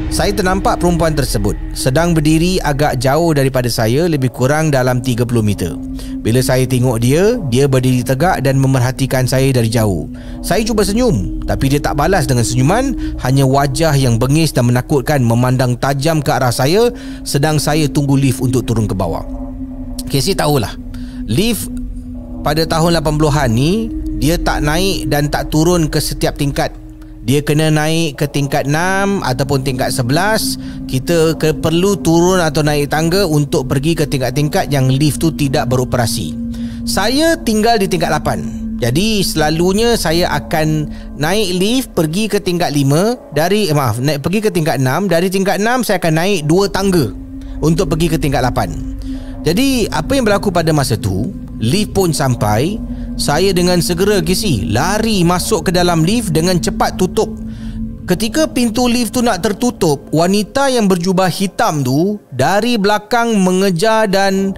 Saya ternampak perempuan tersebut sedang berdiri agak jauh daripada saya, lebih kurang dalam 30 meter. Bila saya tengok dia berdiri tegak dan memerhatikan saya dari jauh. Saya cuba senyum, tapi dia tak balas dengan senyuman, hanya wajah yang bengis dan menakutkan memandang tajam ke arah saya sedang saya tunggu lift untuk turun ke bawah. Casey tahulah, lift pada tahun 80-an ni dia tak naik dan tak turun ke setiap tingkat. Dia kena naik ke tingkat 6 ataupun tingkat 11. Kita perlu turun atau naik tangga untuk pergi ke tingkat-tingkat yang lift tu tidak beroperasi. Saya tinggal di tingkat 8. Jadi selalunya saya akan naik lift pergi ke tingkat 5 pergi ke tingkat 6. Dari tingkat 6 saya akan naik 2 tangga untuk pergi ke tingkat 8. Jadi apa yang berlaku pada masa tu, lift pun sampai. Saya dengan segera lari masuk ke dalam lift dengan cepat tutup. Ketika pintu lift tu nak tertutup, wanita yang berjubah hitam tu dari belakang mengejar dan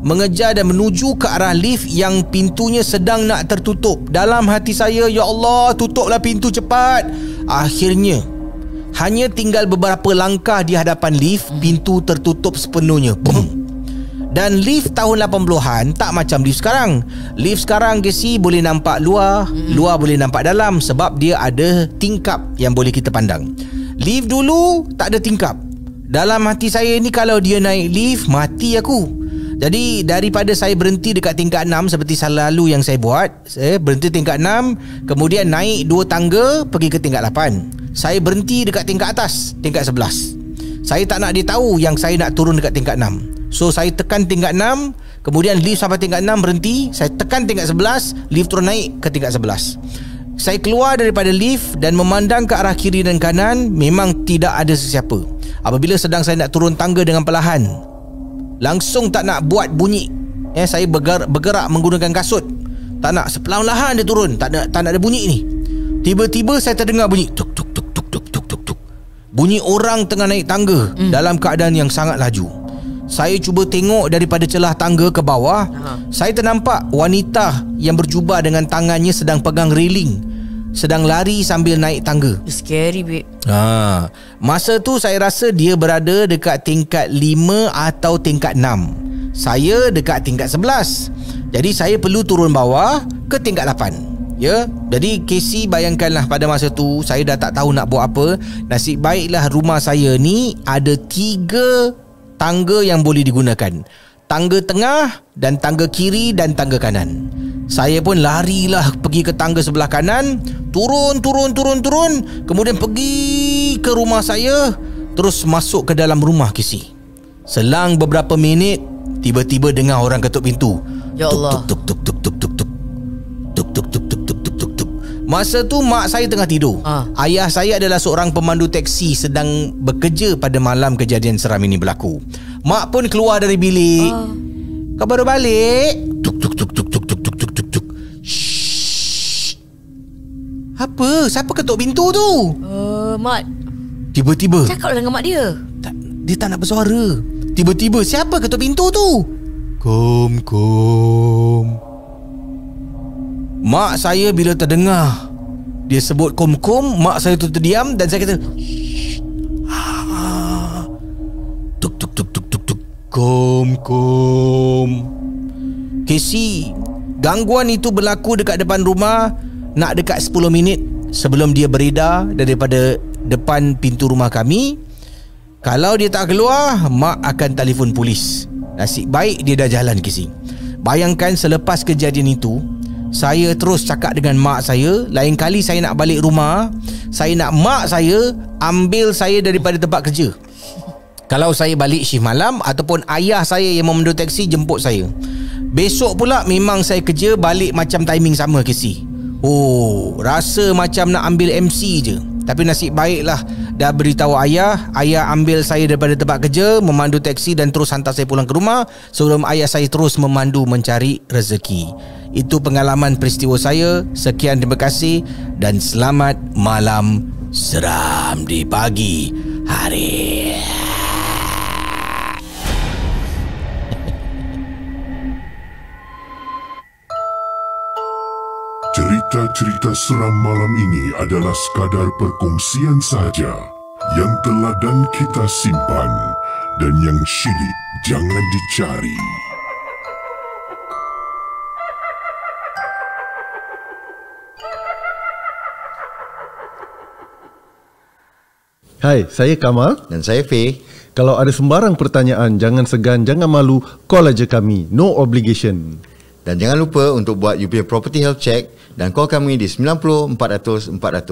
menuju ke arah lift yang pintunya sedang nak tertutup. Dalam hati saya, ya Allah, tutuplah pintu cepat. Akhirnya hanya tinggal beberapa langkah di hadapan lift, pintu tertutup sepenuhnya. Boom. Dan lift tahun 80-an tak macam lift sekarang. Lift sekarang boleh nampak luar boleh nampak dalam, sebab dia ada tingkap yang boleh kita pandang. Lift dulu tak ada tingkap. Dalam hati saya ni, kalau dia naik lift, mati aku. Jadi daripada saya berhenti dekat tingkat 6 seperti selalu yang saya buat, saya berhenti tingkat 6, kemudian naik 2 tangga pergi ke tingkat 8. Saya berhenti dekat tingkat atas, tingkat 11. Saya tak nak dia tahu yang saya nak turun dekat tingkat 6. So saya tekan tingkat 6, kemudian lift sampai tingkat 6 berhenti. Saya tekan tingkat 11, lift turun naik ke tingkat 11. Saya keluar daripada lift dan memandang ke arah kiri dan kanan. Memang tidak ada sesiapa. Apabila sedang saya nak turun tangga dengan perlahan, langsung tak nak buat bunyi, saya bergerak menggunakan kasut. Tak nak, seperlahan-lahan dia turun. Tak nak ada bunyi ni. Tiba-tiba saya terdengar bunyi tuk tuk tuk tuk tuk tuk tuk tuk. Bunyi orang tengah naik tangga dalam keadaan yang sangat laju. Saya cuba tengok daripada celah tangga ke bawah. Saya ternampak wanita yang berjubah dengan tangannya sedang pegang railing, sedang lari sambil naik tangga. Scary, babe. Masa tu saya rasa dia berada dekat tingkat 5 atau tingkat 6. Saya dekat tingkat 11. Jadi saya perlu turun bawah ke tingkat 8. Ya, jadi Casey bayangkanlah pada masa tu saya dah tak tahu nak buat apa. Nasib baiklah rumah saya ni ada 3 tangga yang boleh digunakan. Tangga tengah dan tangga kiri dan tangga kanan. Saya pun larilah pergi ke tangga sebelah kanan, turun, kemudian pergi ke rumah saya, terus masuk ke dalam rumah Casey. Selang beberapa minit, tiba-tiba dengar orang ketuk pintu. Ya Allah. Tuk tuk tuk tuk tuk tuk. Tuk tuk tuk tuk tuk tuk tuk tuk. Masa tu mak saya tengah tidur. Ayah saya adalah seorang pemandu teksi sedang bekerja pada malam kejadian seram ini berlaku. Mak pun keluar dari bilik. Kau baru balik? Tuk tuk tuk tuk tuk tuk tuk tuk tuk tuk. Shh. Apa? Siapa ketuk pintu tu? Mak. Tiba-tiba Cakap dengan mak dia. Dia tak nak bersuara. Tiba-tiba siapa ketuk pintu tu? Kom. Mak saya bila terdengar dia sebut kom, mak saya tu terdiam dan saya kata tuk tuk tuk tuk tuk tuk. Kom. Casey, gangguan itu berlaku dekat depan rumah nak dekat 10 minit sebelum dia beredar daripada depan pintu rumah kami. Kalau dia tak keluar, mak akan telefon polis. Nasib baik dia dah jalan, Casey. Bayangkan selepas kejadian itu, saya terus cakap dengan mak saya, lain kali saya nak balik rumah, saya nak mak saya ambil saya daripada tempat kerja. Kalau saya balik shift malam, ataupun ayah saya yang memandu teksi jemput saya. Besok pula memang saya kerja balik macam timing sama, Casey. Rasa macam nak ambil MC je. Tapi nasib baiklah dah beritahu ayah ambil saya daripada tempat kerja, memandu teksi dan terus hantar saya pulang ke rumah sebelum ayah saya terus memandu mencari rezeki. Itu pengalaman peristiwa saya. Sekian, terima kasih dan selamat malam seram di pagi hari. Cerita-cerita seram malam ini adalah sekadar perkongsian sahaja yang teladan kita simpan dan yang syilid jangan dicari. Hai, saya Kamal. Dan saya Faye. Kalau ada sembarang pertanyaan, jangan segan, jangan malu, call aja kami. No obligation. Dan jangan lupa untuk buat you punya property health check dan call kami di 90 400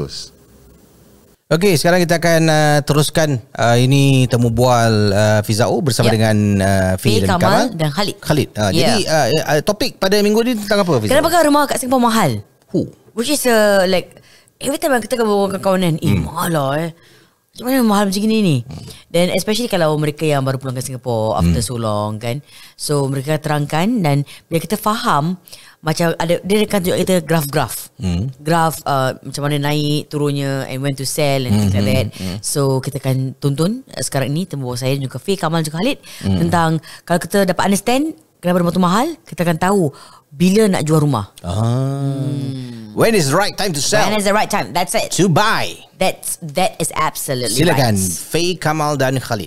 400. Okey, sekarang kita akan teruskan ini temu bual Fizao bersama dengan Faye dan Kamal dan Khalid. Jadi topik pada minggu ni tentang apa, Fizao? Kenapa rumah kat Singapore mahal? Which is like every time kita berbual dengan kawanan, mahal lah macam mana mahal macam gini ni? Dan especially kalau mereka yang baru pulang ke Singapore after so long kan. So mereka terangkan, dan bila kita faham, macam ada, dia akan tunjuk kita graf-graf. Graf macam mana naik turunnya and when to sell and things like that. So kita akan tonton sekarang ni temu saya juga Faye, Kamal juga Khalid tentang kalau kita dapat understand kenapa rumah tu mahal, kita akan tahu bila nak jual rumah. When is the right time to sell? When is the right time? That's it. To buy. That is absolutely Silakan right. Faye, Kamal dan Khalid.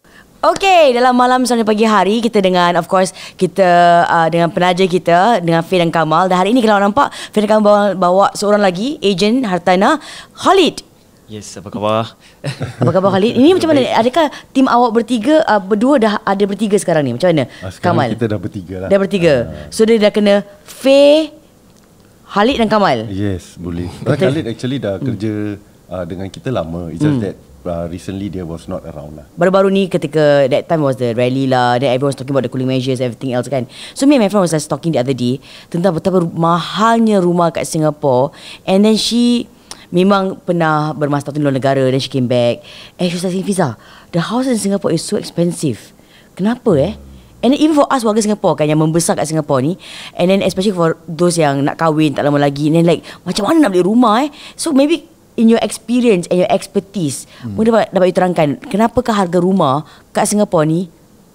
Okay, dalam malam sampai pagi hari kita dengan, of course, kita dengan penaja kita, dengan Faye dan Kamal. Dan hari ini kalau nampak Faye dan Kamal bawa seorang lagi ejen hartanah, Khalid. Yes, apa khabar? Apa khabar Khalid? Ini macam mana? Adakah tim awak bertiga, berdua dah ada bertiga sekarang ni? Macam mana? Sekarang Kamal? kita dah bertiga lah. Dah bertiga. So dia dah kena Faye, Khalid dan Kamal. Yes, boleh. Khalid actually dah kerja dengan kita lama. It's just that recently dia was not around lah. Baru-baru ni ketika that time was the rally lah, then everyone was talking about the cooling measures, everything else kan. So me and my friend was just talking the other day tentang betapa mahalnya rumah kat Singapore, and then she memang pernah bermasa tahun di luar negara, then she came back and she was saying, Fiza, the house in Singapore is so expensive. Kenapa And then even for us warga Singapore kan, yang membesar kat Singapore ni, and then especially for those yang nak kahwin tak lama lagi, and then like macam mana nak beli rumah So maybe in your experience and your expertise, mungkin dapat diterangkan kenapakah harga rumah kat Singapore ni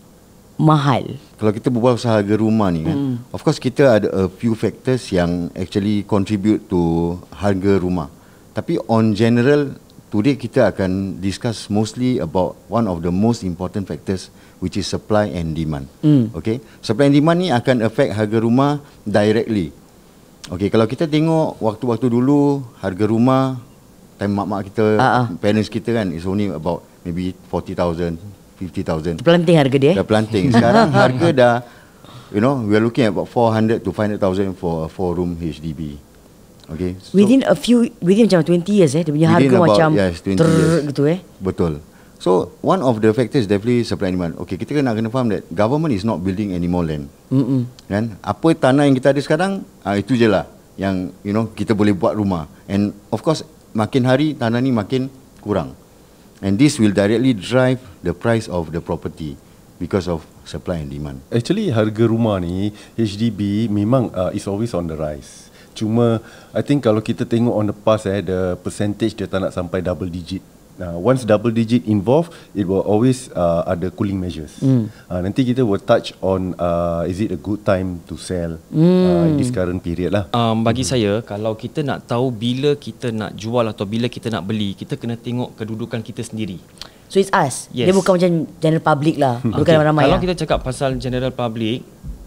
mahal? Kalau kita berbual pasal harga rumah ni kan, of course kita ada a few factors yang actually contribute to harga rumah. Tapi on general, today kita akan discuss mostly about one of the most important factors, which is supply and demand. Okay, supply and demand ni akan affect harga rumah directly. Okay, kalau kita tengok waktu-waktu dulu, harga rumah time mak-mak kita, parents kita kan, is only about maybe 40,000, 50,000. Pelanting harga dia. Dah pelanting. Sekarang harga dah, you know, we are looking at about 400 to 500,000 for a 4-room HDB. Okay. So Within macam 20 years dia punya harga about, macam gitu Betul. So one of the factors definitely supply and demand. Okay, kita kena faham that government is not building any more land. Kan? Apa tanah yang kita ada sekarang, itu je lah yang you know kita boleh buat rumah. And of course makin hari tanah ni makin kurang. And this will directly drive the price of the property because of supply and demand. Actually harga rumah ni HDB memang is always on the rise. Cuma I think kalau kita tengok on the past the percentage dia tak nak sampai double digit. Once double digit involved, it will always ada cooling measures. Nanti kita will touch on is it a good time to sell in this current period lah. Bagi saya, kalau kita nak tahu bila kita nak jual atau bila kita nak beli, kita kena tengok kedudukan kita sendiri. So it's us. Yes. Dia bukan macam general public lah. Bukan ramai-ramai. Kalau kita cakap pasal general public,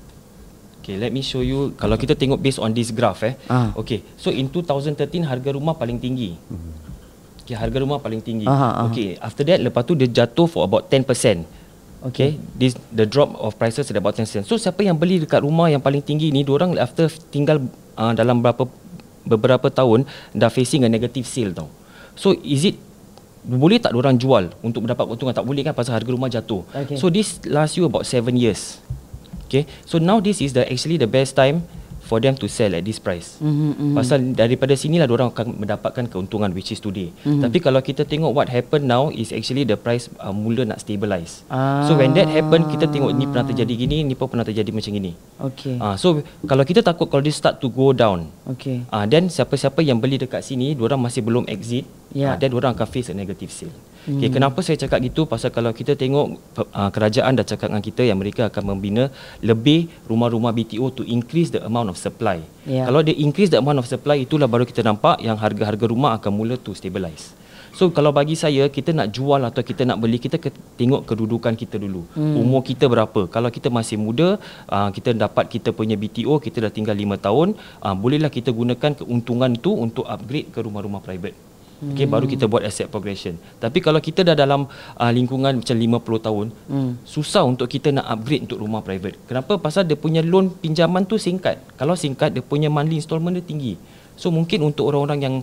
okay, let me show you. Kalau kita tengok based on this graph okay, so in 2013 harga rumah paling tinggi. Okay, harga rumah paling tinggi. Okay, after that lepas tu dia jatuh for about 10%. Okay, the drop of prices is about 10%. So siapa yang beli dekat rumah yang paling tinggi ni, diorang after tinggal dalam beberapa tahun dah facing a negative sale tau. So is it boleh tak diorang jual untuk mendapat keuntungan? Tak boleh kan, pasal harga rumah jatuh. Okay. So this last you about 7 years. Okay, so now this is actually the best time for them to sell at this price. Pasal daripada sinilah diorang akan mendapatkan keuntungan, which is today. Tapi kalau kita tengok what happen now is actually the price mula nak stabilize. So when that happen, kita tengok ni pernah terjadi gini, ni pun pernah terjadi macam gini. Okay. So kalau kita takut kalau dia start to go down, Okay. then siapa-siapa yang beli dekat sini, diorang masih belum exit, then diorang akan face a negative sale. Okay, kenapa saya cakap gitu? Pasal kalau kita tengok kerajaan dah cakap dengan kita yang mereka akan membina lebih rumah-rumah BTO to increase the amount of supply. Kalau dia increase the amount of supply, itulah baru kita nampak yang harga-harga rumah akan mula to stabilize. So kalau bagi saya, kita nak jual atau kita nak beli, kita tengok kedudukan kita dulu. Umur kita berapa. Kalau kita masih muda, kita dapat kita punya BTO, kita dah tinggal 5 tahun, bolehlah kita gunakan keuntungan tu untuk upgrade ke rumah-rumah private. Okay, baru kita buat asset progression. Tapi kalau kita dah dalam lingkungan macam 50 tahun, susah untuk kita nak upgrade untuk rumah private. Kenapa? Pasal dia punya loan pinjaman tu singkat. Kalau singkat, dia punya monthly installment dia tinggi. So mungkin untuk orang-orang yang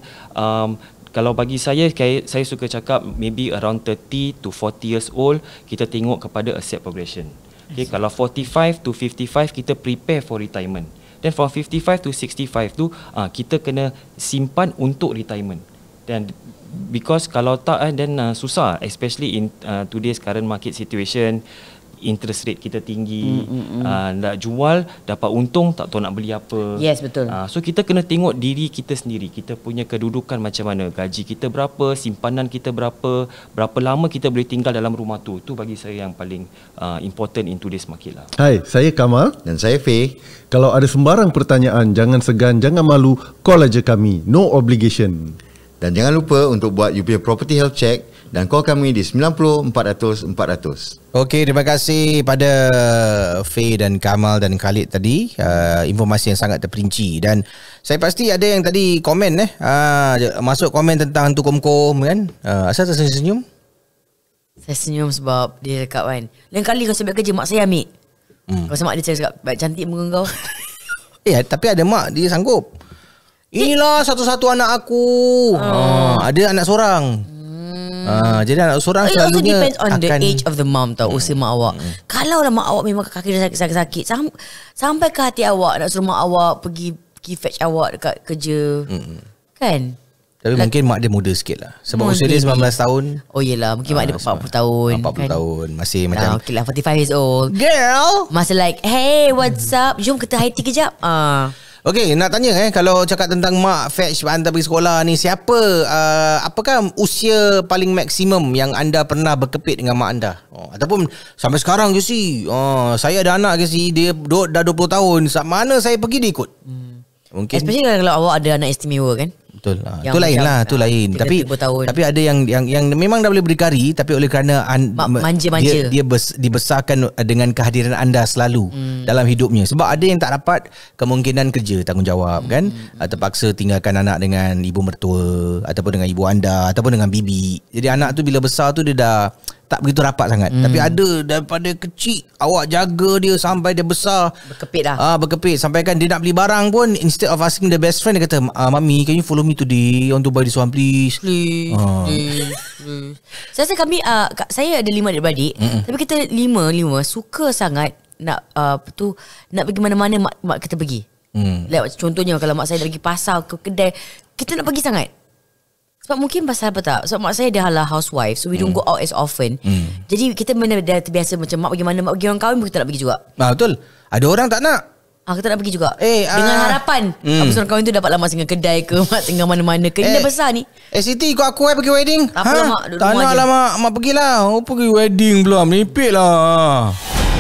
kalau bagi saya suka cakap maybe around 30 to 40 years old, kita tengok kepada asset progression. Okay, kalau 45 to 55 kita prepare for retirement. Then from 55 to 65 tu kita kena simpan untuk retirement. Dan because kalau tak then susah, especially in today's current market situation, interest rate kita tinggi, nak jual dapat untung tak tahu nak beli apa. Yes, betul. So kita kena tengok diri kita sendiri, kita punya kedudukan macam mana, gaji kita berapa, simpanan kita berapa lama kita boleh tinggal dalam rumah tu. Tu bagi saya yang paling important in today's market lah. Hai, saya Kamal Dan saya Faye. Kalau ada sembarang pertanyaan, jangan segan, jangan malu, call aja kami, no obligation. Dan jangan lupa untuk buat you punya property health check dan call kami di 90 400 400. Okey, terima kasih pada Faye dan Kamal dan Khalid tadi, informasi yang sangat terperinci. Dan saya pasti ada yang tadi komen masuk komen tentang hantu kom-kom kan. Asal tak senyum? Saya senyum sebab dia cakap kan, lain kali kau sebab kerja mak saya ambil. Pasal mak dia cakap baik cantik muka kau. Tapi ada mak dia sanggup. Inilah satu-satu anak aku. Ada anak seorang. Jadi anak seorang selalunya also depends on the age of the mom tau, usia mak awak. Kalau lah mak awak memang kaki dia sakit-sakit, sampai ke hati awak nak suruh mak awak pergi fetch awak dekat kerja. Kan? Tapi mungkin mak dia muda sikit lah. Sebab usia dia 19 tahun. Oh yelah, mungkin mak dia 40 tahun 40 kan? tahun. Masih macam okay lah, 45 years old. Girl, masih like, hey what's up, jom kita high tea kejap. Okey, nak tanya kalau cakap tentang mak fetch hantar pergi sekolah ni, siapa apakah usia paling maksimum yang anda pernah berkepit dengan mak anda? Ataupun sampai sekarang je saya ada anak ke dia dah 20 tahun, mana saya pergi dia ikut. Mungkin especially kalau awak ada anak istimewa kan. Betul. Itu lain lah, itu lain. Tapi ada yang memang dah boleh berdikari, tapi oleh kerana manja-manja dia dibesarkan dengan kehadiran anda selalu dalam hidupnya. Sebab ada yang tak dapat kemungkinan kerja, tanggungjawab kan, terpaksa tinggalkan anak dengan ibu mertua ataupun dengan ibu anda ataupun dengan bibi. Jadi anak tu bila besar tu dia dah tak begitu rapat sangat. Tapi ada daripada kecil awak jaga dia sampai dia besar, berkepit lah. Berkepit sampai kan dia nak beli barang pun, instead of asking the best friend, dia kata, "Mami, can you follow me today? I want to buy this one please." Please. Saya rasa kami saya ada 5 adik-beradik, tapi kita lima suka sangat nak nak pergi mana-mana mak kita pergi. Contohnya kalau mak saya nak pergi pasar ke kedai, kita nak pergi sangat. Sebab mungkin pasal apa tak, sebab mak saya dia adalah housewife, so we don't go out as often. Jadi kita dah terbiasa macam mak pergi mana, mak pergi orang kahwin pun kita nak pergi juga. Betul. Ada orang tak nak, kita nak pergi juga. Dengan harapan apa seorang kahwin tu dapat mak singgah kedai ke, mak singgah mana-mana ke. Ini dah besar ni. Siti, ikut aku pergi wedding. Tak apa mak, duduk tak rumah nak je. lah mak pergilah. Pergi wedding pula, menipik lah.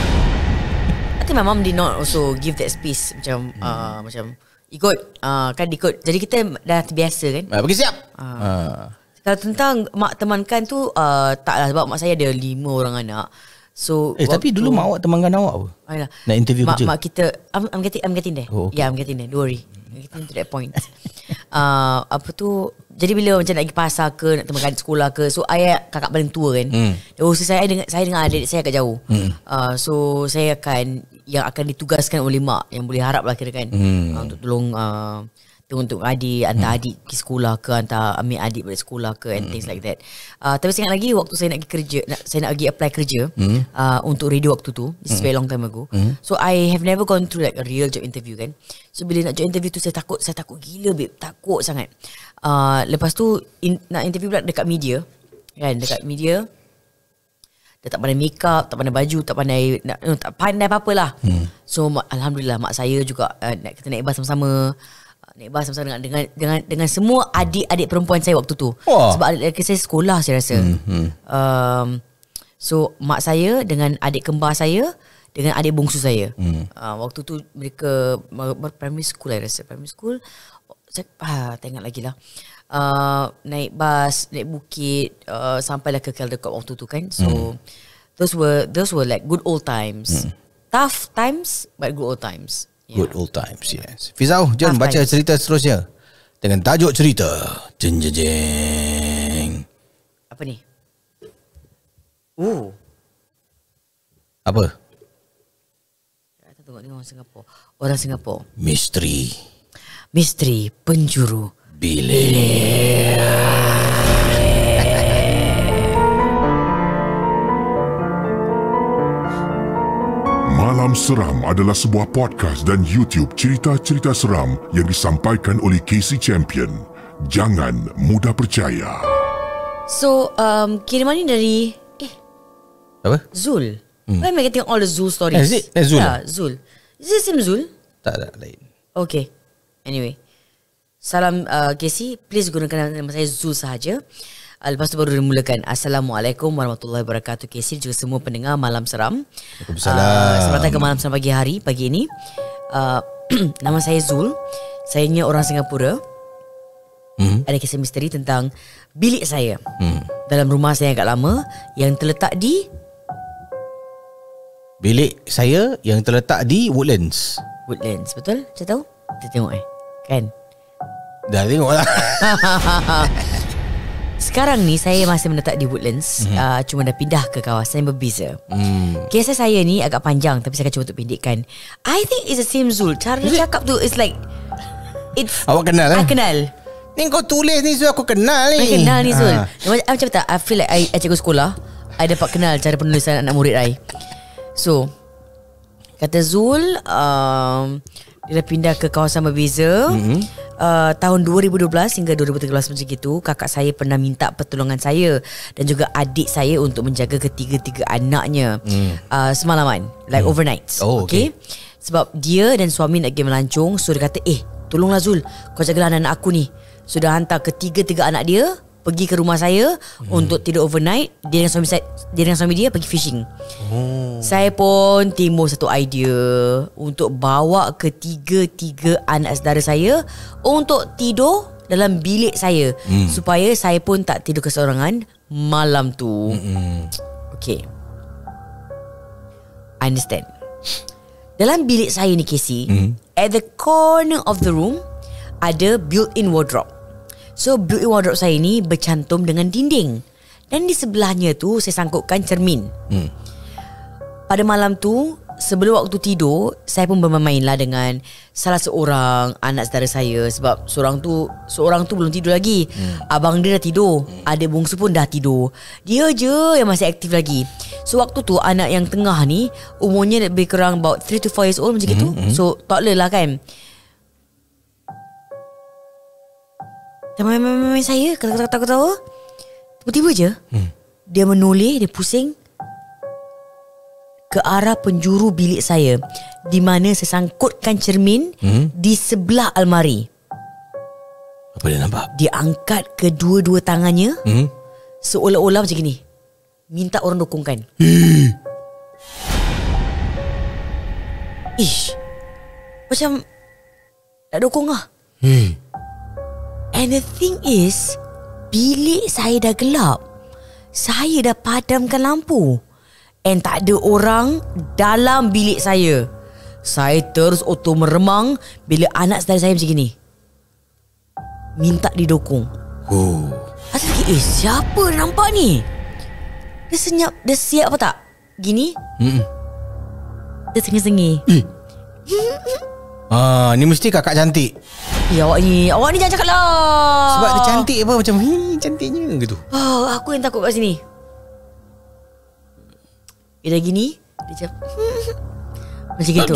I think my mom did not also give that space. Macam ikut kan ikut. Jadi kita dah terbiasa kan. Pergi siap. Kalau tentang mak temankan tu taklah, sebab mak saya ada 5 orang anak. So tapi dulu mak awak temankan awak apa? Nak interview kerja. Mak kita I'm getting there. Okay. Yeah, I'm getting there. Don't worry. I'm getting to that point. Jadi bila macam nak pergi pasar ke, nak temankan sekolah ke, so ayah kakak paling tua kan. Usia saya dengan adik saya agak jauh. So saya yang akan ditugaskan oleh mak, yang boleh harap lah kira kan, untuk tolong untuk adik, hantar adik pergi sekolah ke, hantar ambil adik balik sekolah ke, and things like that. Tapi saya ingat lagi waktu saya nak pergi kerja, saya nak pergi apply kerja untuk radio waktu tu, this is very long time ago. So I have never gone through like a real job interview kan. So bila nak job interview tu saya takut gila babe, takut sangat. Lepas tu nak interview pula dekat media kan, dekat media dia tak pandai make up, tak pandai baju, tak pandai apa-apa lah. So alhamdulillah mak saya juga kita naik bas sama-sama. Naik bas sama-sama dengan semua adik-adik perempuan saya waktu tu. Sebab adik saya sekolah saya rasa. So mak saya dengan adik kembar saya dengan adik bongsu saya. Waktu tu mereka primary school saya rasa. Primary school saya tak ingat lagi lah. naik bas, naik bukit, sampailah ke Caldecott waktu tu kan. So those were like good old times. Tough times but good old times. Good old times, yes. Fizau, jom baca cerita seterusnya dengan tajuk cerita Jeng jeng jeng. Apa ni? Apa? Kita tengok ni orang Singapura. Orang Singapura. Misteri penjuru bilik. Malam Seram adalah sebuah podcast dan YouTube cerita-cerita seram yang disampaikan oleh Casey Champion. Jangan mudah percaya. So kiriman ni dari Apa? Zul. Why am I getting all the Zul stories? Is it? Zul? Yeah, Zul. Is it same Zul? Tak lain. Okay. Anyway. Salam Casey. Please gunakan nama saya Zul sahaja. Lepas tu baru dimulakan. Assalamualaikum warahmatullahi wabarakatuh. Casey juga semua pendengar Malam Seram. Waalaikumsalam. Selamat datang ke Malam Seram pagi ini. Nama saya Zul. Saya ni orang Singapura. Ada kisah misteri tentang bilik saya dalam rumah saya yang agak lama yang terletak di bilik saya yang terletak di Woodlands. Woodlands, betul? Saya tahu. Kita tengok kan? Dah tengok lah. Sekarang ni saya masih menetap di Woodlands. Cuma dah pindah ke kawasan yang berbeza. Kisah saya ni agak panjang, tapi saya akan cuba untuk pendekkan. I think it's the same Zul. Cara dia cakap tu it's like Awak kenal I kenal. Ni kau tulis ni Zul, aku kenal ni. I kenal ni Zul. Macam tak, I feel like I cikgu sekolah, I dapat kenal cara penulisan anak murid I. So kata Zul, dia dah pindah ke kawasan berbeza. Tahun 2012 hingga 2013 macam itu, kakak saya pernah minta pertolongan saya dan juga adik saya untuk menjaga ketiga-tiga anaknya semalaman, like overnight. Okay. Sebab dia dan suami nak pergi melancong. So dia kata, tolonglah Zul, kau jagalah anak-anak aku ni. So dah hantar ketiga-tiga anak dia pergi ke rumah saya untuk tidur overnight. Dia dengan suami dia pergi fishing. Saya pun timbul satu idea untuk bawa ketiga-tiga anak saudara saya untuk tidur dalam bilik saya, supaya saya pun tak tidur keseorangan malam tu. Okay, I understand. Dalam bilik saya ni Casey, at the corner of the room ada built-in wardrobe. So built-in wardrobe saya ni bercantum dengan dinding, dan di sebelahnya tu saya sangkutkan cermin. Pada malam tu, sebelum waktu tidur, saya pun bermain-mainlah dengan salah seorang anak saudara saya. Sebab seorang tu belum tidur lagi. Abang dia dah tidur, adik bongsu pun dah tidur. Dia je yang masih aktif lagi. So waktu tu anak yang tengah ni umurnya lebih kurang about 3 to 4 years old macam gitu. So toddler lah kan. Main-main saya, ketawa-ketawa. Tiba-tiba je dia menoleh, dia pusing ke arah penjuru bilik saya, di mana saya sangkutkan cermin di sebelah almari. Apa dia nampak? Dia angkat kedua-dua tangannya, seolah-olah macam gini, minta orang dukungkan. Ish, macam nak dukung lah. And the thing is, bilik saya dah gelap. Saya dah padamkan lampu, and tak ada orang dalam bilik saya. Saya terus auto meremang bila anak saudara saya macam gini, minta didukung. Asal lagi, siapa nampak ni? Dia senyap, dia siap apa tak? Gini. Dia sengih-sengih. Ni mesti kakak cantik. Awak ni jangan cakap lah. Sebab dia cantik apa, macam cantiknya gitu. Aku yang takut kat sini. Dia dah gini, dia macam macam gitu.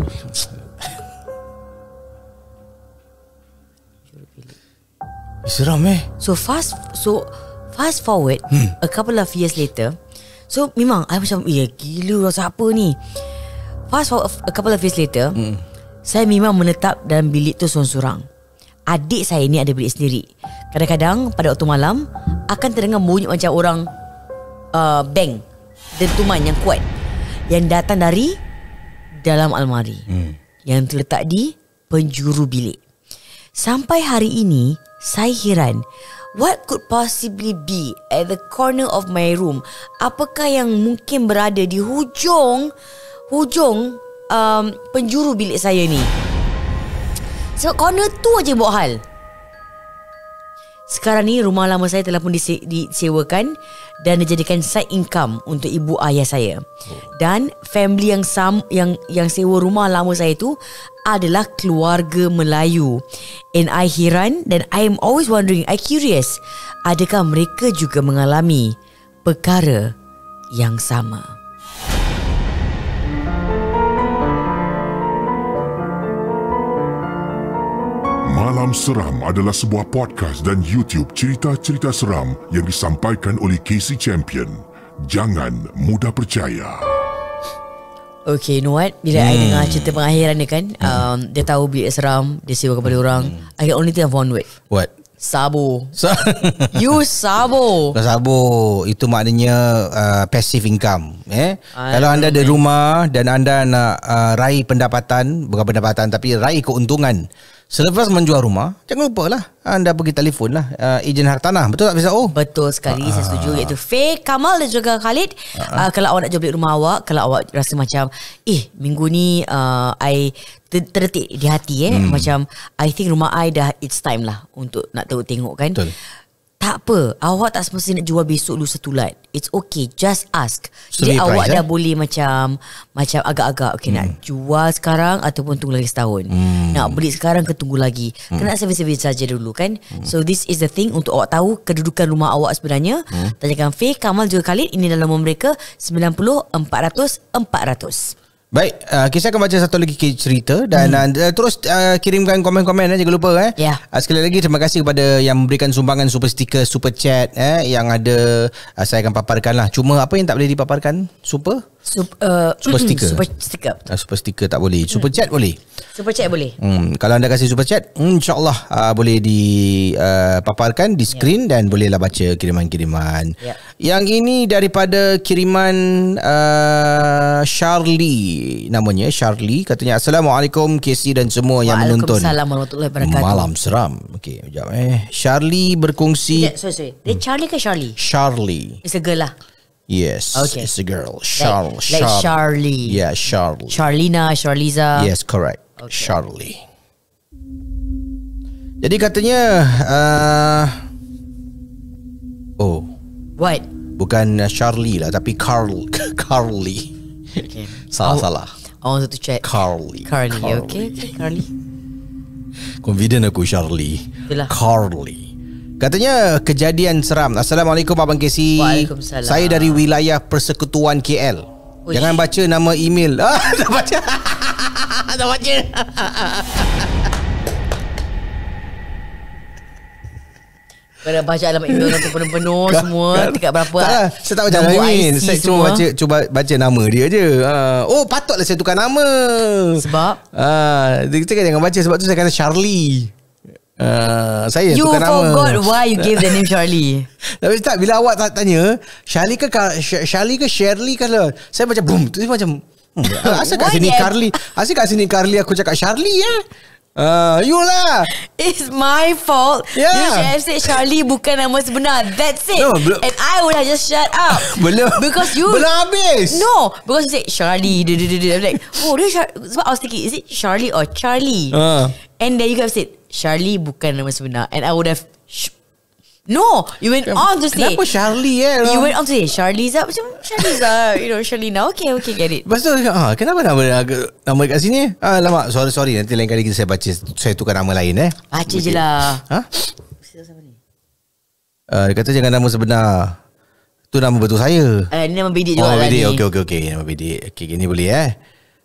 Seram So fast forward a couple of years later. So memang I macam, gila rasa apa ni. Fast forward a couple of years later, saya memang menetap dalam bilik tu seorang-seorang. Adik saya ni ada bilik sendiri. Kadang-kadang pada waktu malam akan terdengar bunyi macam orang bang, dentuman yang kuat yang datang dari dalam almari yang terletak di penjuru bilik. Sampai hari ini Saya heran, what could possibly be at the corner of my room? Apakah yang mungkin berada di hujung penjuru bilik saya ni? Sebab corner tu aja buat hal. Sekarang ni rumah lama saya telah pun disewakan dan dijadikan side income untuk ibu ayah saya. Dan family yang sewa rumah lama saya tu adalah keluarga Melayu. And I heran dan I am always wondering, I curious, adakah mereka juga mengalami perkara yang sama? Malam Seram adalah sebuah podcast dan YouTube cerita-cerita seram yang disampaikan oleh Casey Champion. Jangan mudah percaya. Okay, you know what? Bila I dengar cerita pengakhiran dia kan, dia tahu bilik seram, dia sewa kepada orang. I can only think of one word. What? Sabo. You sabo. Sabo itu maknanya passive income. Kalau anda ada rumah dan anda nak raih pendapatan, bukan pendapatan tapi raih keuntungan selepas menjual rumah, jangan lupalah anda pergi telefon lah ejen hartanah. Betul tak Fizaul? Betul sekali, saya setuju. Iaitu Faye, Kamal dan juga Khalid. Kalau awak nak jual bilik rumah awak, kalau awak rasa macam minggu ni I terdetik di hati macam I think rumah I dah it's time lah untuk nak tengok kan. Betul. Tak apa, awak tak semestinya nak jual besok lusa tulat. It's okay, just ask. Jadi awak dah boleh macam agak-agak okay, nak jual sekarang ataupun tunggu lagi setahun. Nak beli sekarang ke tunggu lagi. Kena servis-servis saja dulu kan. So this is the thing untuk awak tahu kedudukan rumah awak sebenarnya. Tanyakan Faye, Kamal juga Khalid. Ini dalam nombor mereka 90 400 400. Baik, kita akan baca satu lagi cerita dan terus kirimkan komen-komen jangan lupa sekali lagi terima kasih kepada yang memberikan sumbangan super sticker, super chat yang ada, saya akan paparkan lah. Cuma apa yang tak boleh dipaparkan? Super sticker. Super sticker tak boleh. Super chat boleh. Super chat boleh. Kalau anda kasih super chat, insya-Allah boleh dipaparkan di skrin dan bolehlah baca kiriman-kiriman. Yang ini daripada kiriman Charlie, namanya Charlie, katanya Assalamualaikum Casey dan semua yang menonton. Waalaikumsalam warahmatullahi wabarakatuh. Malam seram. Okey, sekejap Charlie berkongsi. Sorry. Dia Charlie ke Charlie? Charlie. It's a girl lah. Yes, okay. It's a girl. Like Charlie. Yeah, Charlie. Charlina, Charliza. Yes, correct. Okay. Charlie. Jadi katanya What? Bukan Charlie lah, tapi Carly. Okay. Salah. I want to check. Carly. Okay, Carly. Confident aku Charlie. Itulah. Carly. Katanya kejadian seram. Assalamualaikum Abang Casey. Waalaikumsalam. Saya dari wilayah Persekutuan KL. Jangan baca nama email. Dah baca. Kau dah baca alamat email orang tu penuh-penuh semua. Tingkat berapa? Tak, saya tak baca alamat email. Saya cuba baca nama dia je. Patutlah saya tukar nama. Sebab? Dia cakap jangan baca. Sebab tu saya kata Charlie. Saya you tukar nama. You forgot why you gave the name Charlie. Tapi tak, bila awak tanya Charlie ke Shirley ke lah, saya macam boom. Tu macam asal kat sini Carly. Asal kat sini Carly aku cakap Charlie you lah. It's my fault. You should have said Charlie bukan nama sebenar. That's it. No, and I would have just shut up. Because you belum habis. No, because you said Charlie. I'm like, sebab I was thinking, is it Charlie or Charlie? And then you guys said Charlie bukan nama sebenar. And I would have no, you went on to say kenapa Charlie You went on to say Charliza. Macam Charliza, Charlina. Okay, get it. Lepas tu kenapa nama kat sini? Lama, sorry. Nanti lain kali saya baca, saya tukar nama lain baca je lah. Dia kata jangan nama sebenar. Tu nama betul saya. Ini nama bidik juga lah ni. Okay, nama bidik. Okay, ini boleh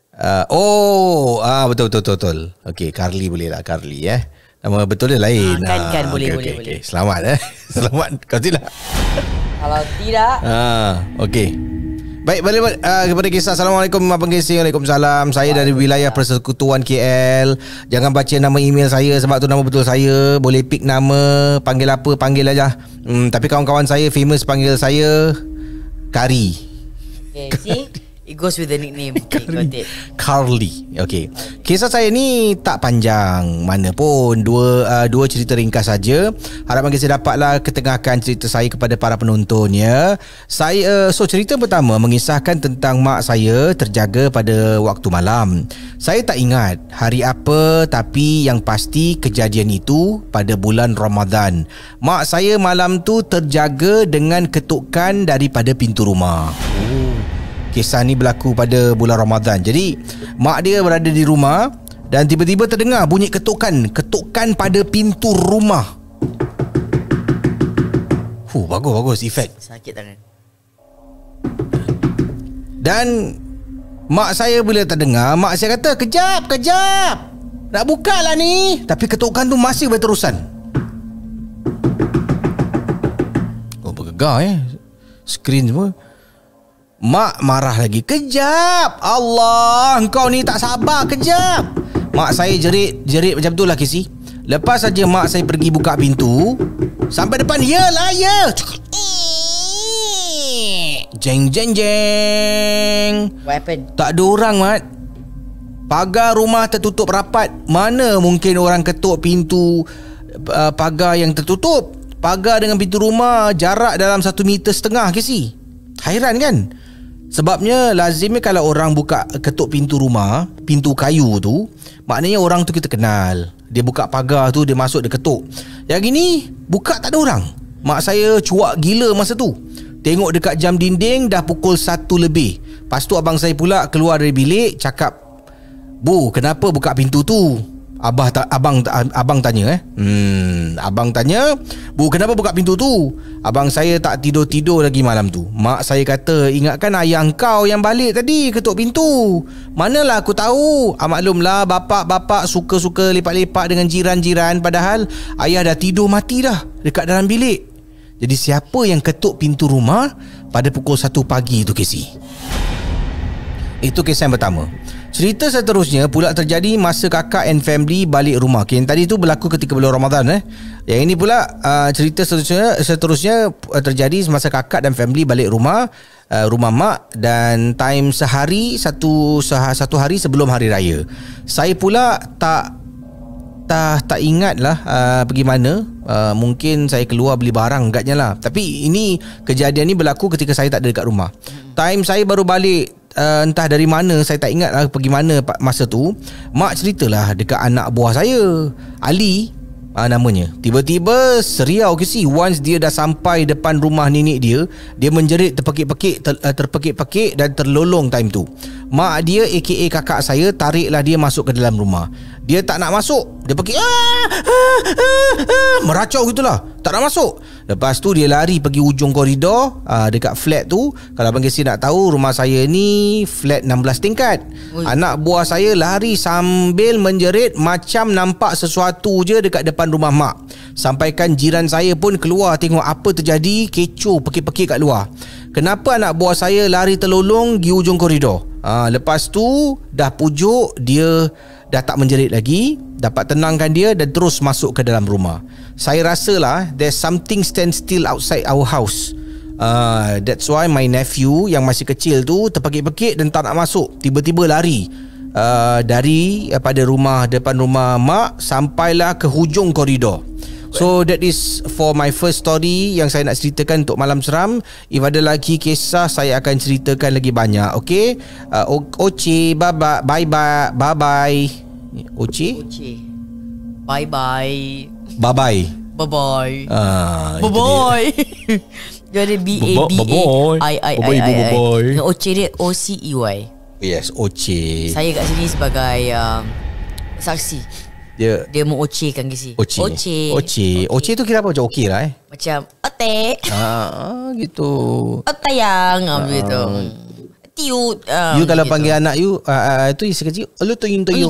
betul. Okay, Carly boleh lah, Carly Nama betul dia lain. Kan boleh. Selamat Selamat. Kau tidak. Kalau tidak. Okay. Baik, balik kepada kisah. Assalamualaikum Abang Casey. Waalaikumsalam. Saya dari wilayah Persekutuan KL. Jangan baca nama email saya sebab tu nama betul saya. Boleh pick nama, panggil apa, panggil aja. Tapi kawan-kawan saya famous panggil saya Kari. Okay, see? It goes with the nickname. Okay, got it. Carly. Okay. Kisah saya ni tak panjang mana pun. Dua cerita ringkas saja. Harapan kita dapatlah ketengahkan cerita saya kepada para penonton ya. Cerita pertama mengisahkan tentang mak saya terjaga pada waktu malam. Saya tak ingat hari apa, tapi yang pasti kejadian itu pada bulan Ramadan. Mak saya malam tu terjaga dengan ketukan daripada pintu rumah. Kisah ni berlaku pada bulan Ramadan. Jadi mak dia berada di rumah dan tiba-tiba terdengar bunyi ketukan pada pintu rumah. Bagus efek. Sakit tangan. Dan mak saya bila terdengar, mak saya kata, kejap, nak buka lah ni. Tapi ketukan tu masih berterusan. Bergegar skrin semua. Mak marah lagi. Kejap, Allah, engkau ni tak sabar, kejap. Mak saya jerit macam tu lah Casey. Lepas saja mak saya pergi buka pintu, sampai depan, yalah ya. Jeng. What happened? Tak ada orang, Mat. Pagar rumah tertutup rapat. Mana mungkin orang ketuk pintu pagar yang tertutup? Pagar dengan pintu rumah jarak dalam 1.5 meter, Casey. Hairan kan? Sebabnya lazimnya kalau orang buka ketuk pintu rumah, pintu kayu tu, maknanya orang tu kita kenal. Dia buka pagar tu, dia masuk, dia ketuk. Yang gini buka tak ada orang. Mak saya cuak gila masa tu. Tengok dekat jam dinding dah pukul 1 lebih. Lepas tu abang saya pula keluar dari bilik, cakap, "Bu, kenapa buka pintu tu?" Abang tanya Abang tanya, "Bu, kenapa buka pintu tu?" Abang saya tak tidur-tidur lagi malam tu. Mak saya kata, "Ingatkan ayah kau yang balik tadi ketuk pintu." "Manalah aku tahu." Maklumlah bapak-bapak suka-suka lepak-lepak dengan jiran-jiran, padahal ayah dah tidur mati dah dekat dalam bilik. Jadi siapa yang ketuk pintu rumah pada pukul 1 pagi tu, Casey? Itu kisah yang pertama. Cerita seterusnya pula terjadi masa kakak and family balik rumah. Okay, yang tadi tu berlaku ketika bulan Ramadan. Yang ini pula cerita seterusnya terjadi semasa kakak dan family balik rumah mak, dan time satu hari sebelum hari raya. Saya pula tak ingat lah pergi mana. Mungkin saya keluar beli barang agaknya lah. Tapi ini kejadian ni berlaku ketika saya tak ada dekat rumah. Time saya baru balik, entah dari mana, saya tak ingat lah pergi mana masa tu. Mak ceritalah dekat anak buah saya, Ali namanya. Tiba-tiba seriau Casey. Once dia dah sampai depan rumah nenek dia menjerit terpekik-pekik dan terlolong time tu. Mak dia aka kakak saya tariklah dia masuk ke dalam rumah. Dia tak nak masuk. Dia pergi meracau gitulah, tak nak masuk. Lepas tu dia lari pergi ujung koridor dekat flat tu. Kalau Abang Casey nak tahu, rumah saya ni flat 16 tingkat. Anak buah saya lari sambil menjerit macam nampak sesuatu je dekat depan rumah mak. Sampaikan jiran saya pun keluar tengok apa terjadi, kecoh pekik-pekik kat luar. Kenapa anak buah saya lari terlolong di ujung koridor? Lepas tu dah pujuk, dia dah tak menjerit lagi, dapat tenangkan dia dan terus masuk ke dalam rumah. Saya rasalah there's something stand still outside our house. That's why my nephew yang masih kecil tu terpekik-pekik dan tak nak masuk. Tiba-tiba lari dari pada depan rumah mak sampailah ke hujung koridor. So that is for my first story yang saya nak ceritakan untuk Malam Seram. If ada lagi kisah, saya akan ceritakan lagi banyak. Okay, Oce, bye-bye. Bye-bye. Oce? Bye-bye. Bye-bye. Bye-bye. Bye-bye. Dia ada B-A-B-A-I-I-I. Oce dia O-C-E-Y. Yes, Oce. Saya kat sini sebagai saksi. Dia mengocekan ke si. Oce tu kira apa? Macam okey lah Macam otek. Gitu. Otayang begitu. Tiut. You kalau panggil anak you tu sekecil, lu tuyung-tuyung.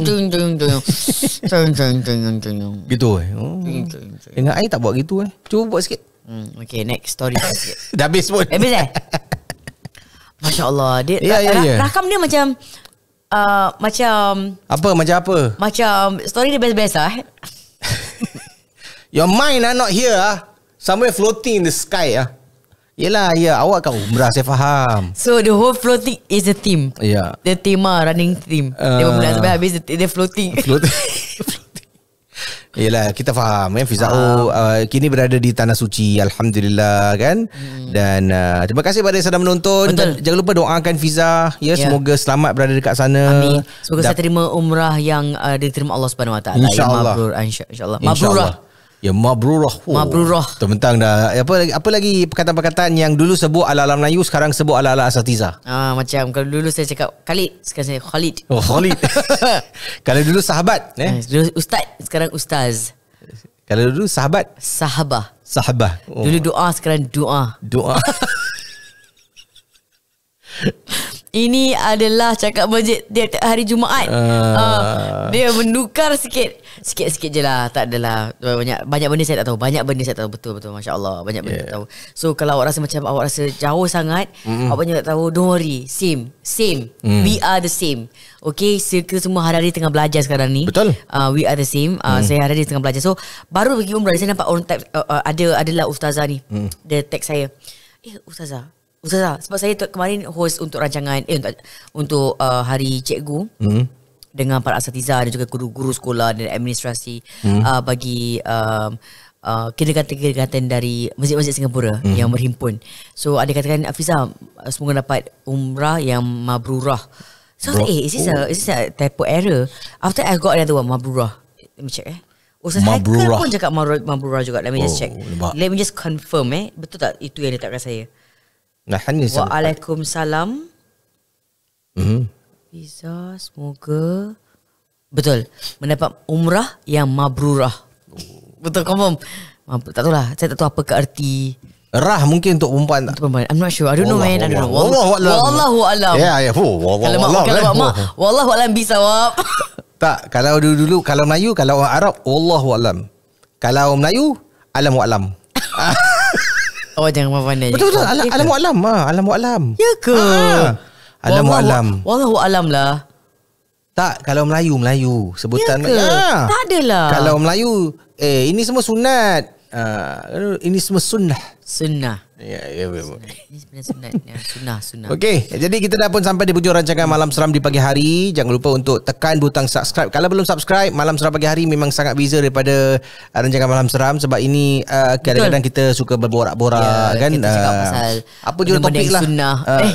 Gitu. Dengan I tak buat gitu Cuba buat sikit. Okay, next story. Dah habis pun. Habis Masya Allah. Dia rakam dia macam macam apa? Macam story dia best-best Your mind not here Somewhere floating in the sky Yelah, awak kan umrah, saya faham. So the whole floating is a theme. Ya. The tema running theme. Dia bulan sampai habis dia floating. Yelah, kita faham Fiza O kini berada di Tanah Suci, Alhamdulillah kan. Dan terima kasih pada yang sedang menonton. Dan jangan lupa doakan Fiza semoga selamat berada dekat sana. Amin. Semoga saya terima umrah yang diterima Allah Subhanahu Wa Taala. InsyaAllah. InsyaAllah. Mabrurah. Ya, mabrurah. Mabrurah. Terbentang dah. Apa lagi perkataan-perkataan yang dulu sebut ala-ala Melayu, sekarang sebut ala-ala asatiza. Macam kalau dulu saya cakap Khalid, sekarang saya Khalid. Oh, Khalid. Kalau dulu sahabat, Dulu ustaz, sekarang ustaz. Kalau dulu sahabat, Sahabah. Oh. Dulu doa, sekarang doa. Ini adalah cakap masjid tiap hari Jumaat. Dia menukar sikit je lah. Tak adalah banyak benda saya tak tahu. Banyak benda saya tak tahu. Betul Masya-Allah. Banyak benda tak tahu. So kalau awak rasa macam awak rasa jauh sangat, awak banyak tak tahu, don't worry. Same. We are the same. Okay, kita semua hari-hari tengah belajar sekarang ni. Betul. We are the same. Saya hari-hari tengah belajar. So baru pergi umrah, saya nampak orang type, adalah ustazah ni. Dia text saya, ustazah, sebab saya kemarin host untuk rancangan untuk hari cikgu dengan para asatiza dan juga guru-guru sekolah dan administrasi bagi kindergarten dari masjid-masjid Singapura yang berhimpun. So ada katakan, Fiza, semoga dapat umrah yang mabrurah. So is this a typo error? After I got another one, mabrurah. Let me check Ustaz Haikal pun cakap mabrurah juga. Let me just check. Let me just confirm betul tak itu yang dia takkan saya? Waalaikumsalam. Fiza, semoga betul mendapat umrah yang mabrurah. Betul, confirm. Tak tahulah, saya tak tahu apa ke arti rah, mungkin untuk perempuan tak? I'm not sure. I don't know, man. I don't know. Wallahu alam. Ya. Kalau mak wallahu alam bisawab. Tak, kalau dulu kalau Melayu, kalau orang Arab wallahu alam. Kalau Melayu alamu alam. Oh, jangan pandai. Betul. Alamu alam. Alamu alam. Ya ke? Alamu alam. Wallahu alam lah. Tak, kalau Melayu sebutan. Ya ke? Tak adalah. Kalau Melayu, ini semua sunat. Ini semua sunnah. Ya. Ini sebenarnya sunnah. Okey, jadi kita dah pun sampai di hujung rancangan Malam Seram di pagi hari. Jangan lupa untuk tekan butang subscribe. Kalau belum subscribe, Malam Seram pagi hari memang sangat beza daripada rancangan Malam Seram, sebab ini kadang-kadang kita suka berborak-borak kan. Kita cakap pasal apa je topik lah. Sunnah.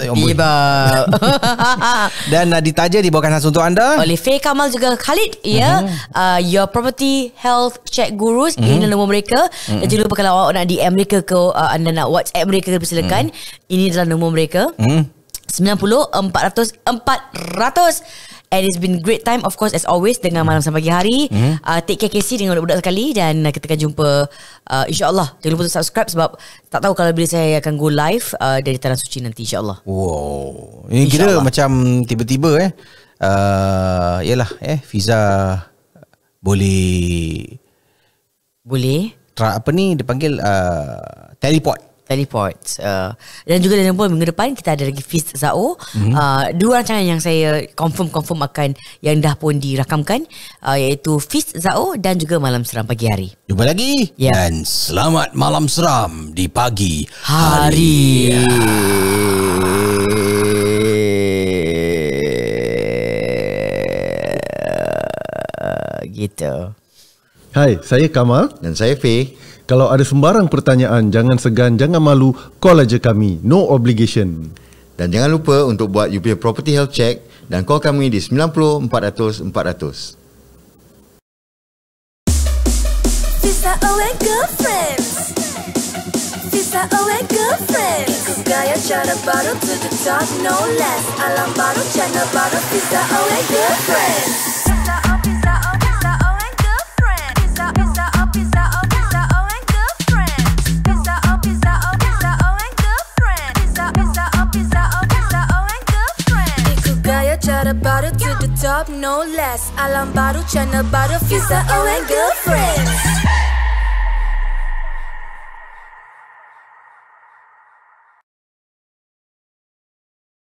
Dan ditaja dibawakan khas untuk anda oleh Faye Kamal juga Khalid. Your Property Health Check Gurus. Ini nombor mereka. Dan jangan lupa kalau awak nak DM mereka ke, anda nak WhatsApp mereka, persilakan. Ini adalah nombor mereka. 90-400-400. And it's been great time, of course, as always, dengan Malam Sampai Pagi Hari. Take care, Casey, dengan budak-budak sekali. Dan kita akan jumpa insyaAllah. Jangan lupa untuk subscribe, sebab tak tahu kalau bila saya akan go live dari Tanah Suci nanti, insyaAllah. Wow, ini kira macam tiba-tiba yalah, Fiza boleh apa ni dipanggil teleport. Dan juga dalam minggu depan kita ada lagi Feast Zao. Dua rancangan yang saya confirm akan, yang dah pun dirakamkan, iaitu Feast Zao dan juga Malam Seram Pagi Hari. Jumpa lagi dan selamat Malam Seram di pagi hari. Gitu. Hai, saya Kamal dan saya Faye. Kalau ada sembarang pertanyaan, jangan segan, jangan malu, call aja kami. No obligation. Dan jangan lupa untuk buat you punya property health check dan call kami di 90-400-400. Fiza O and girlfriends. Fiza O and girlfriends. Gaya cara baru to the top, no less. Alam baru, channel baru. Fiza O and girlfriends. Fiza O and girlfriends. Fiza O and girlfriends. Fiza O and girlfriends. Ikut gaya cara baru to the top, no less. Alam baru, channel baru. Fiza O and girlfriends.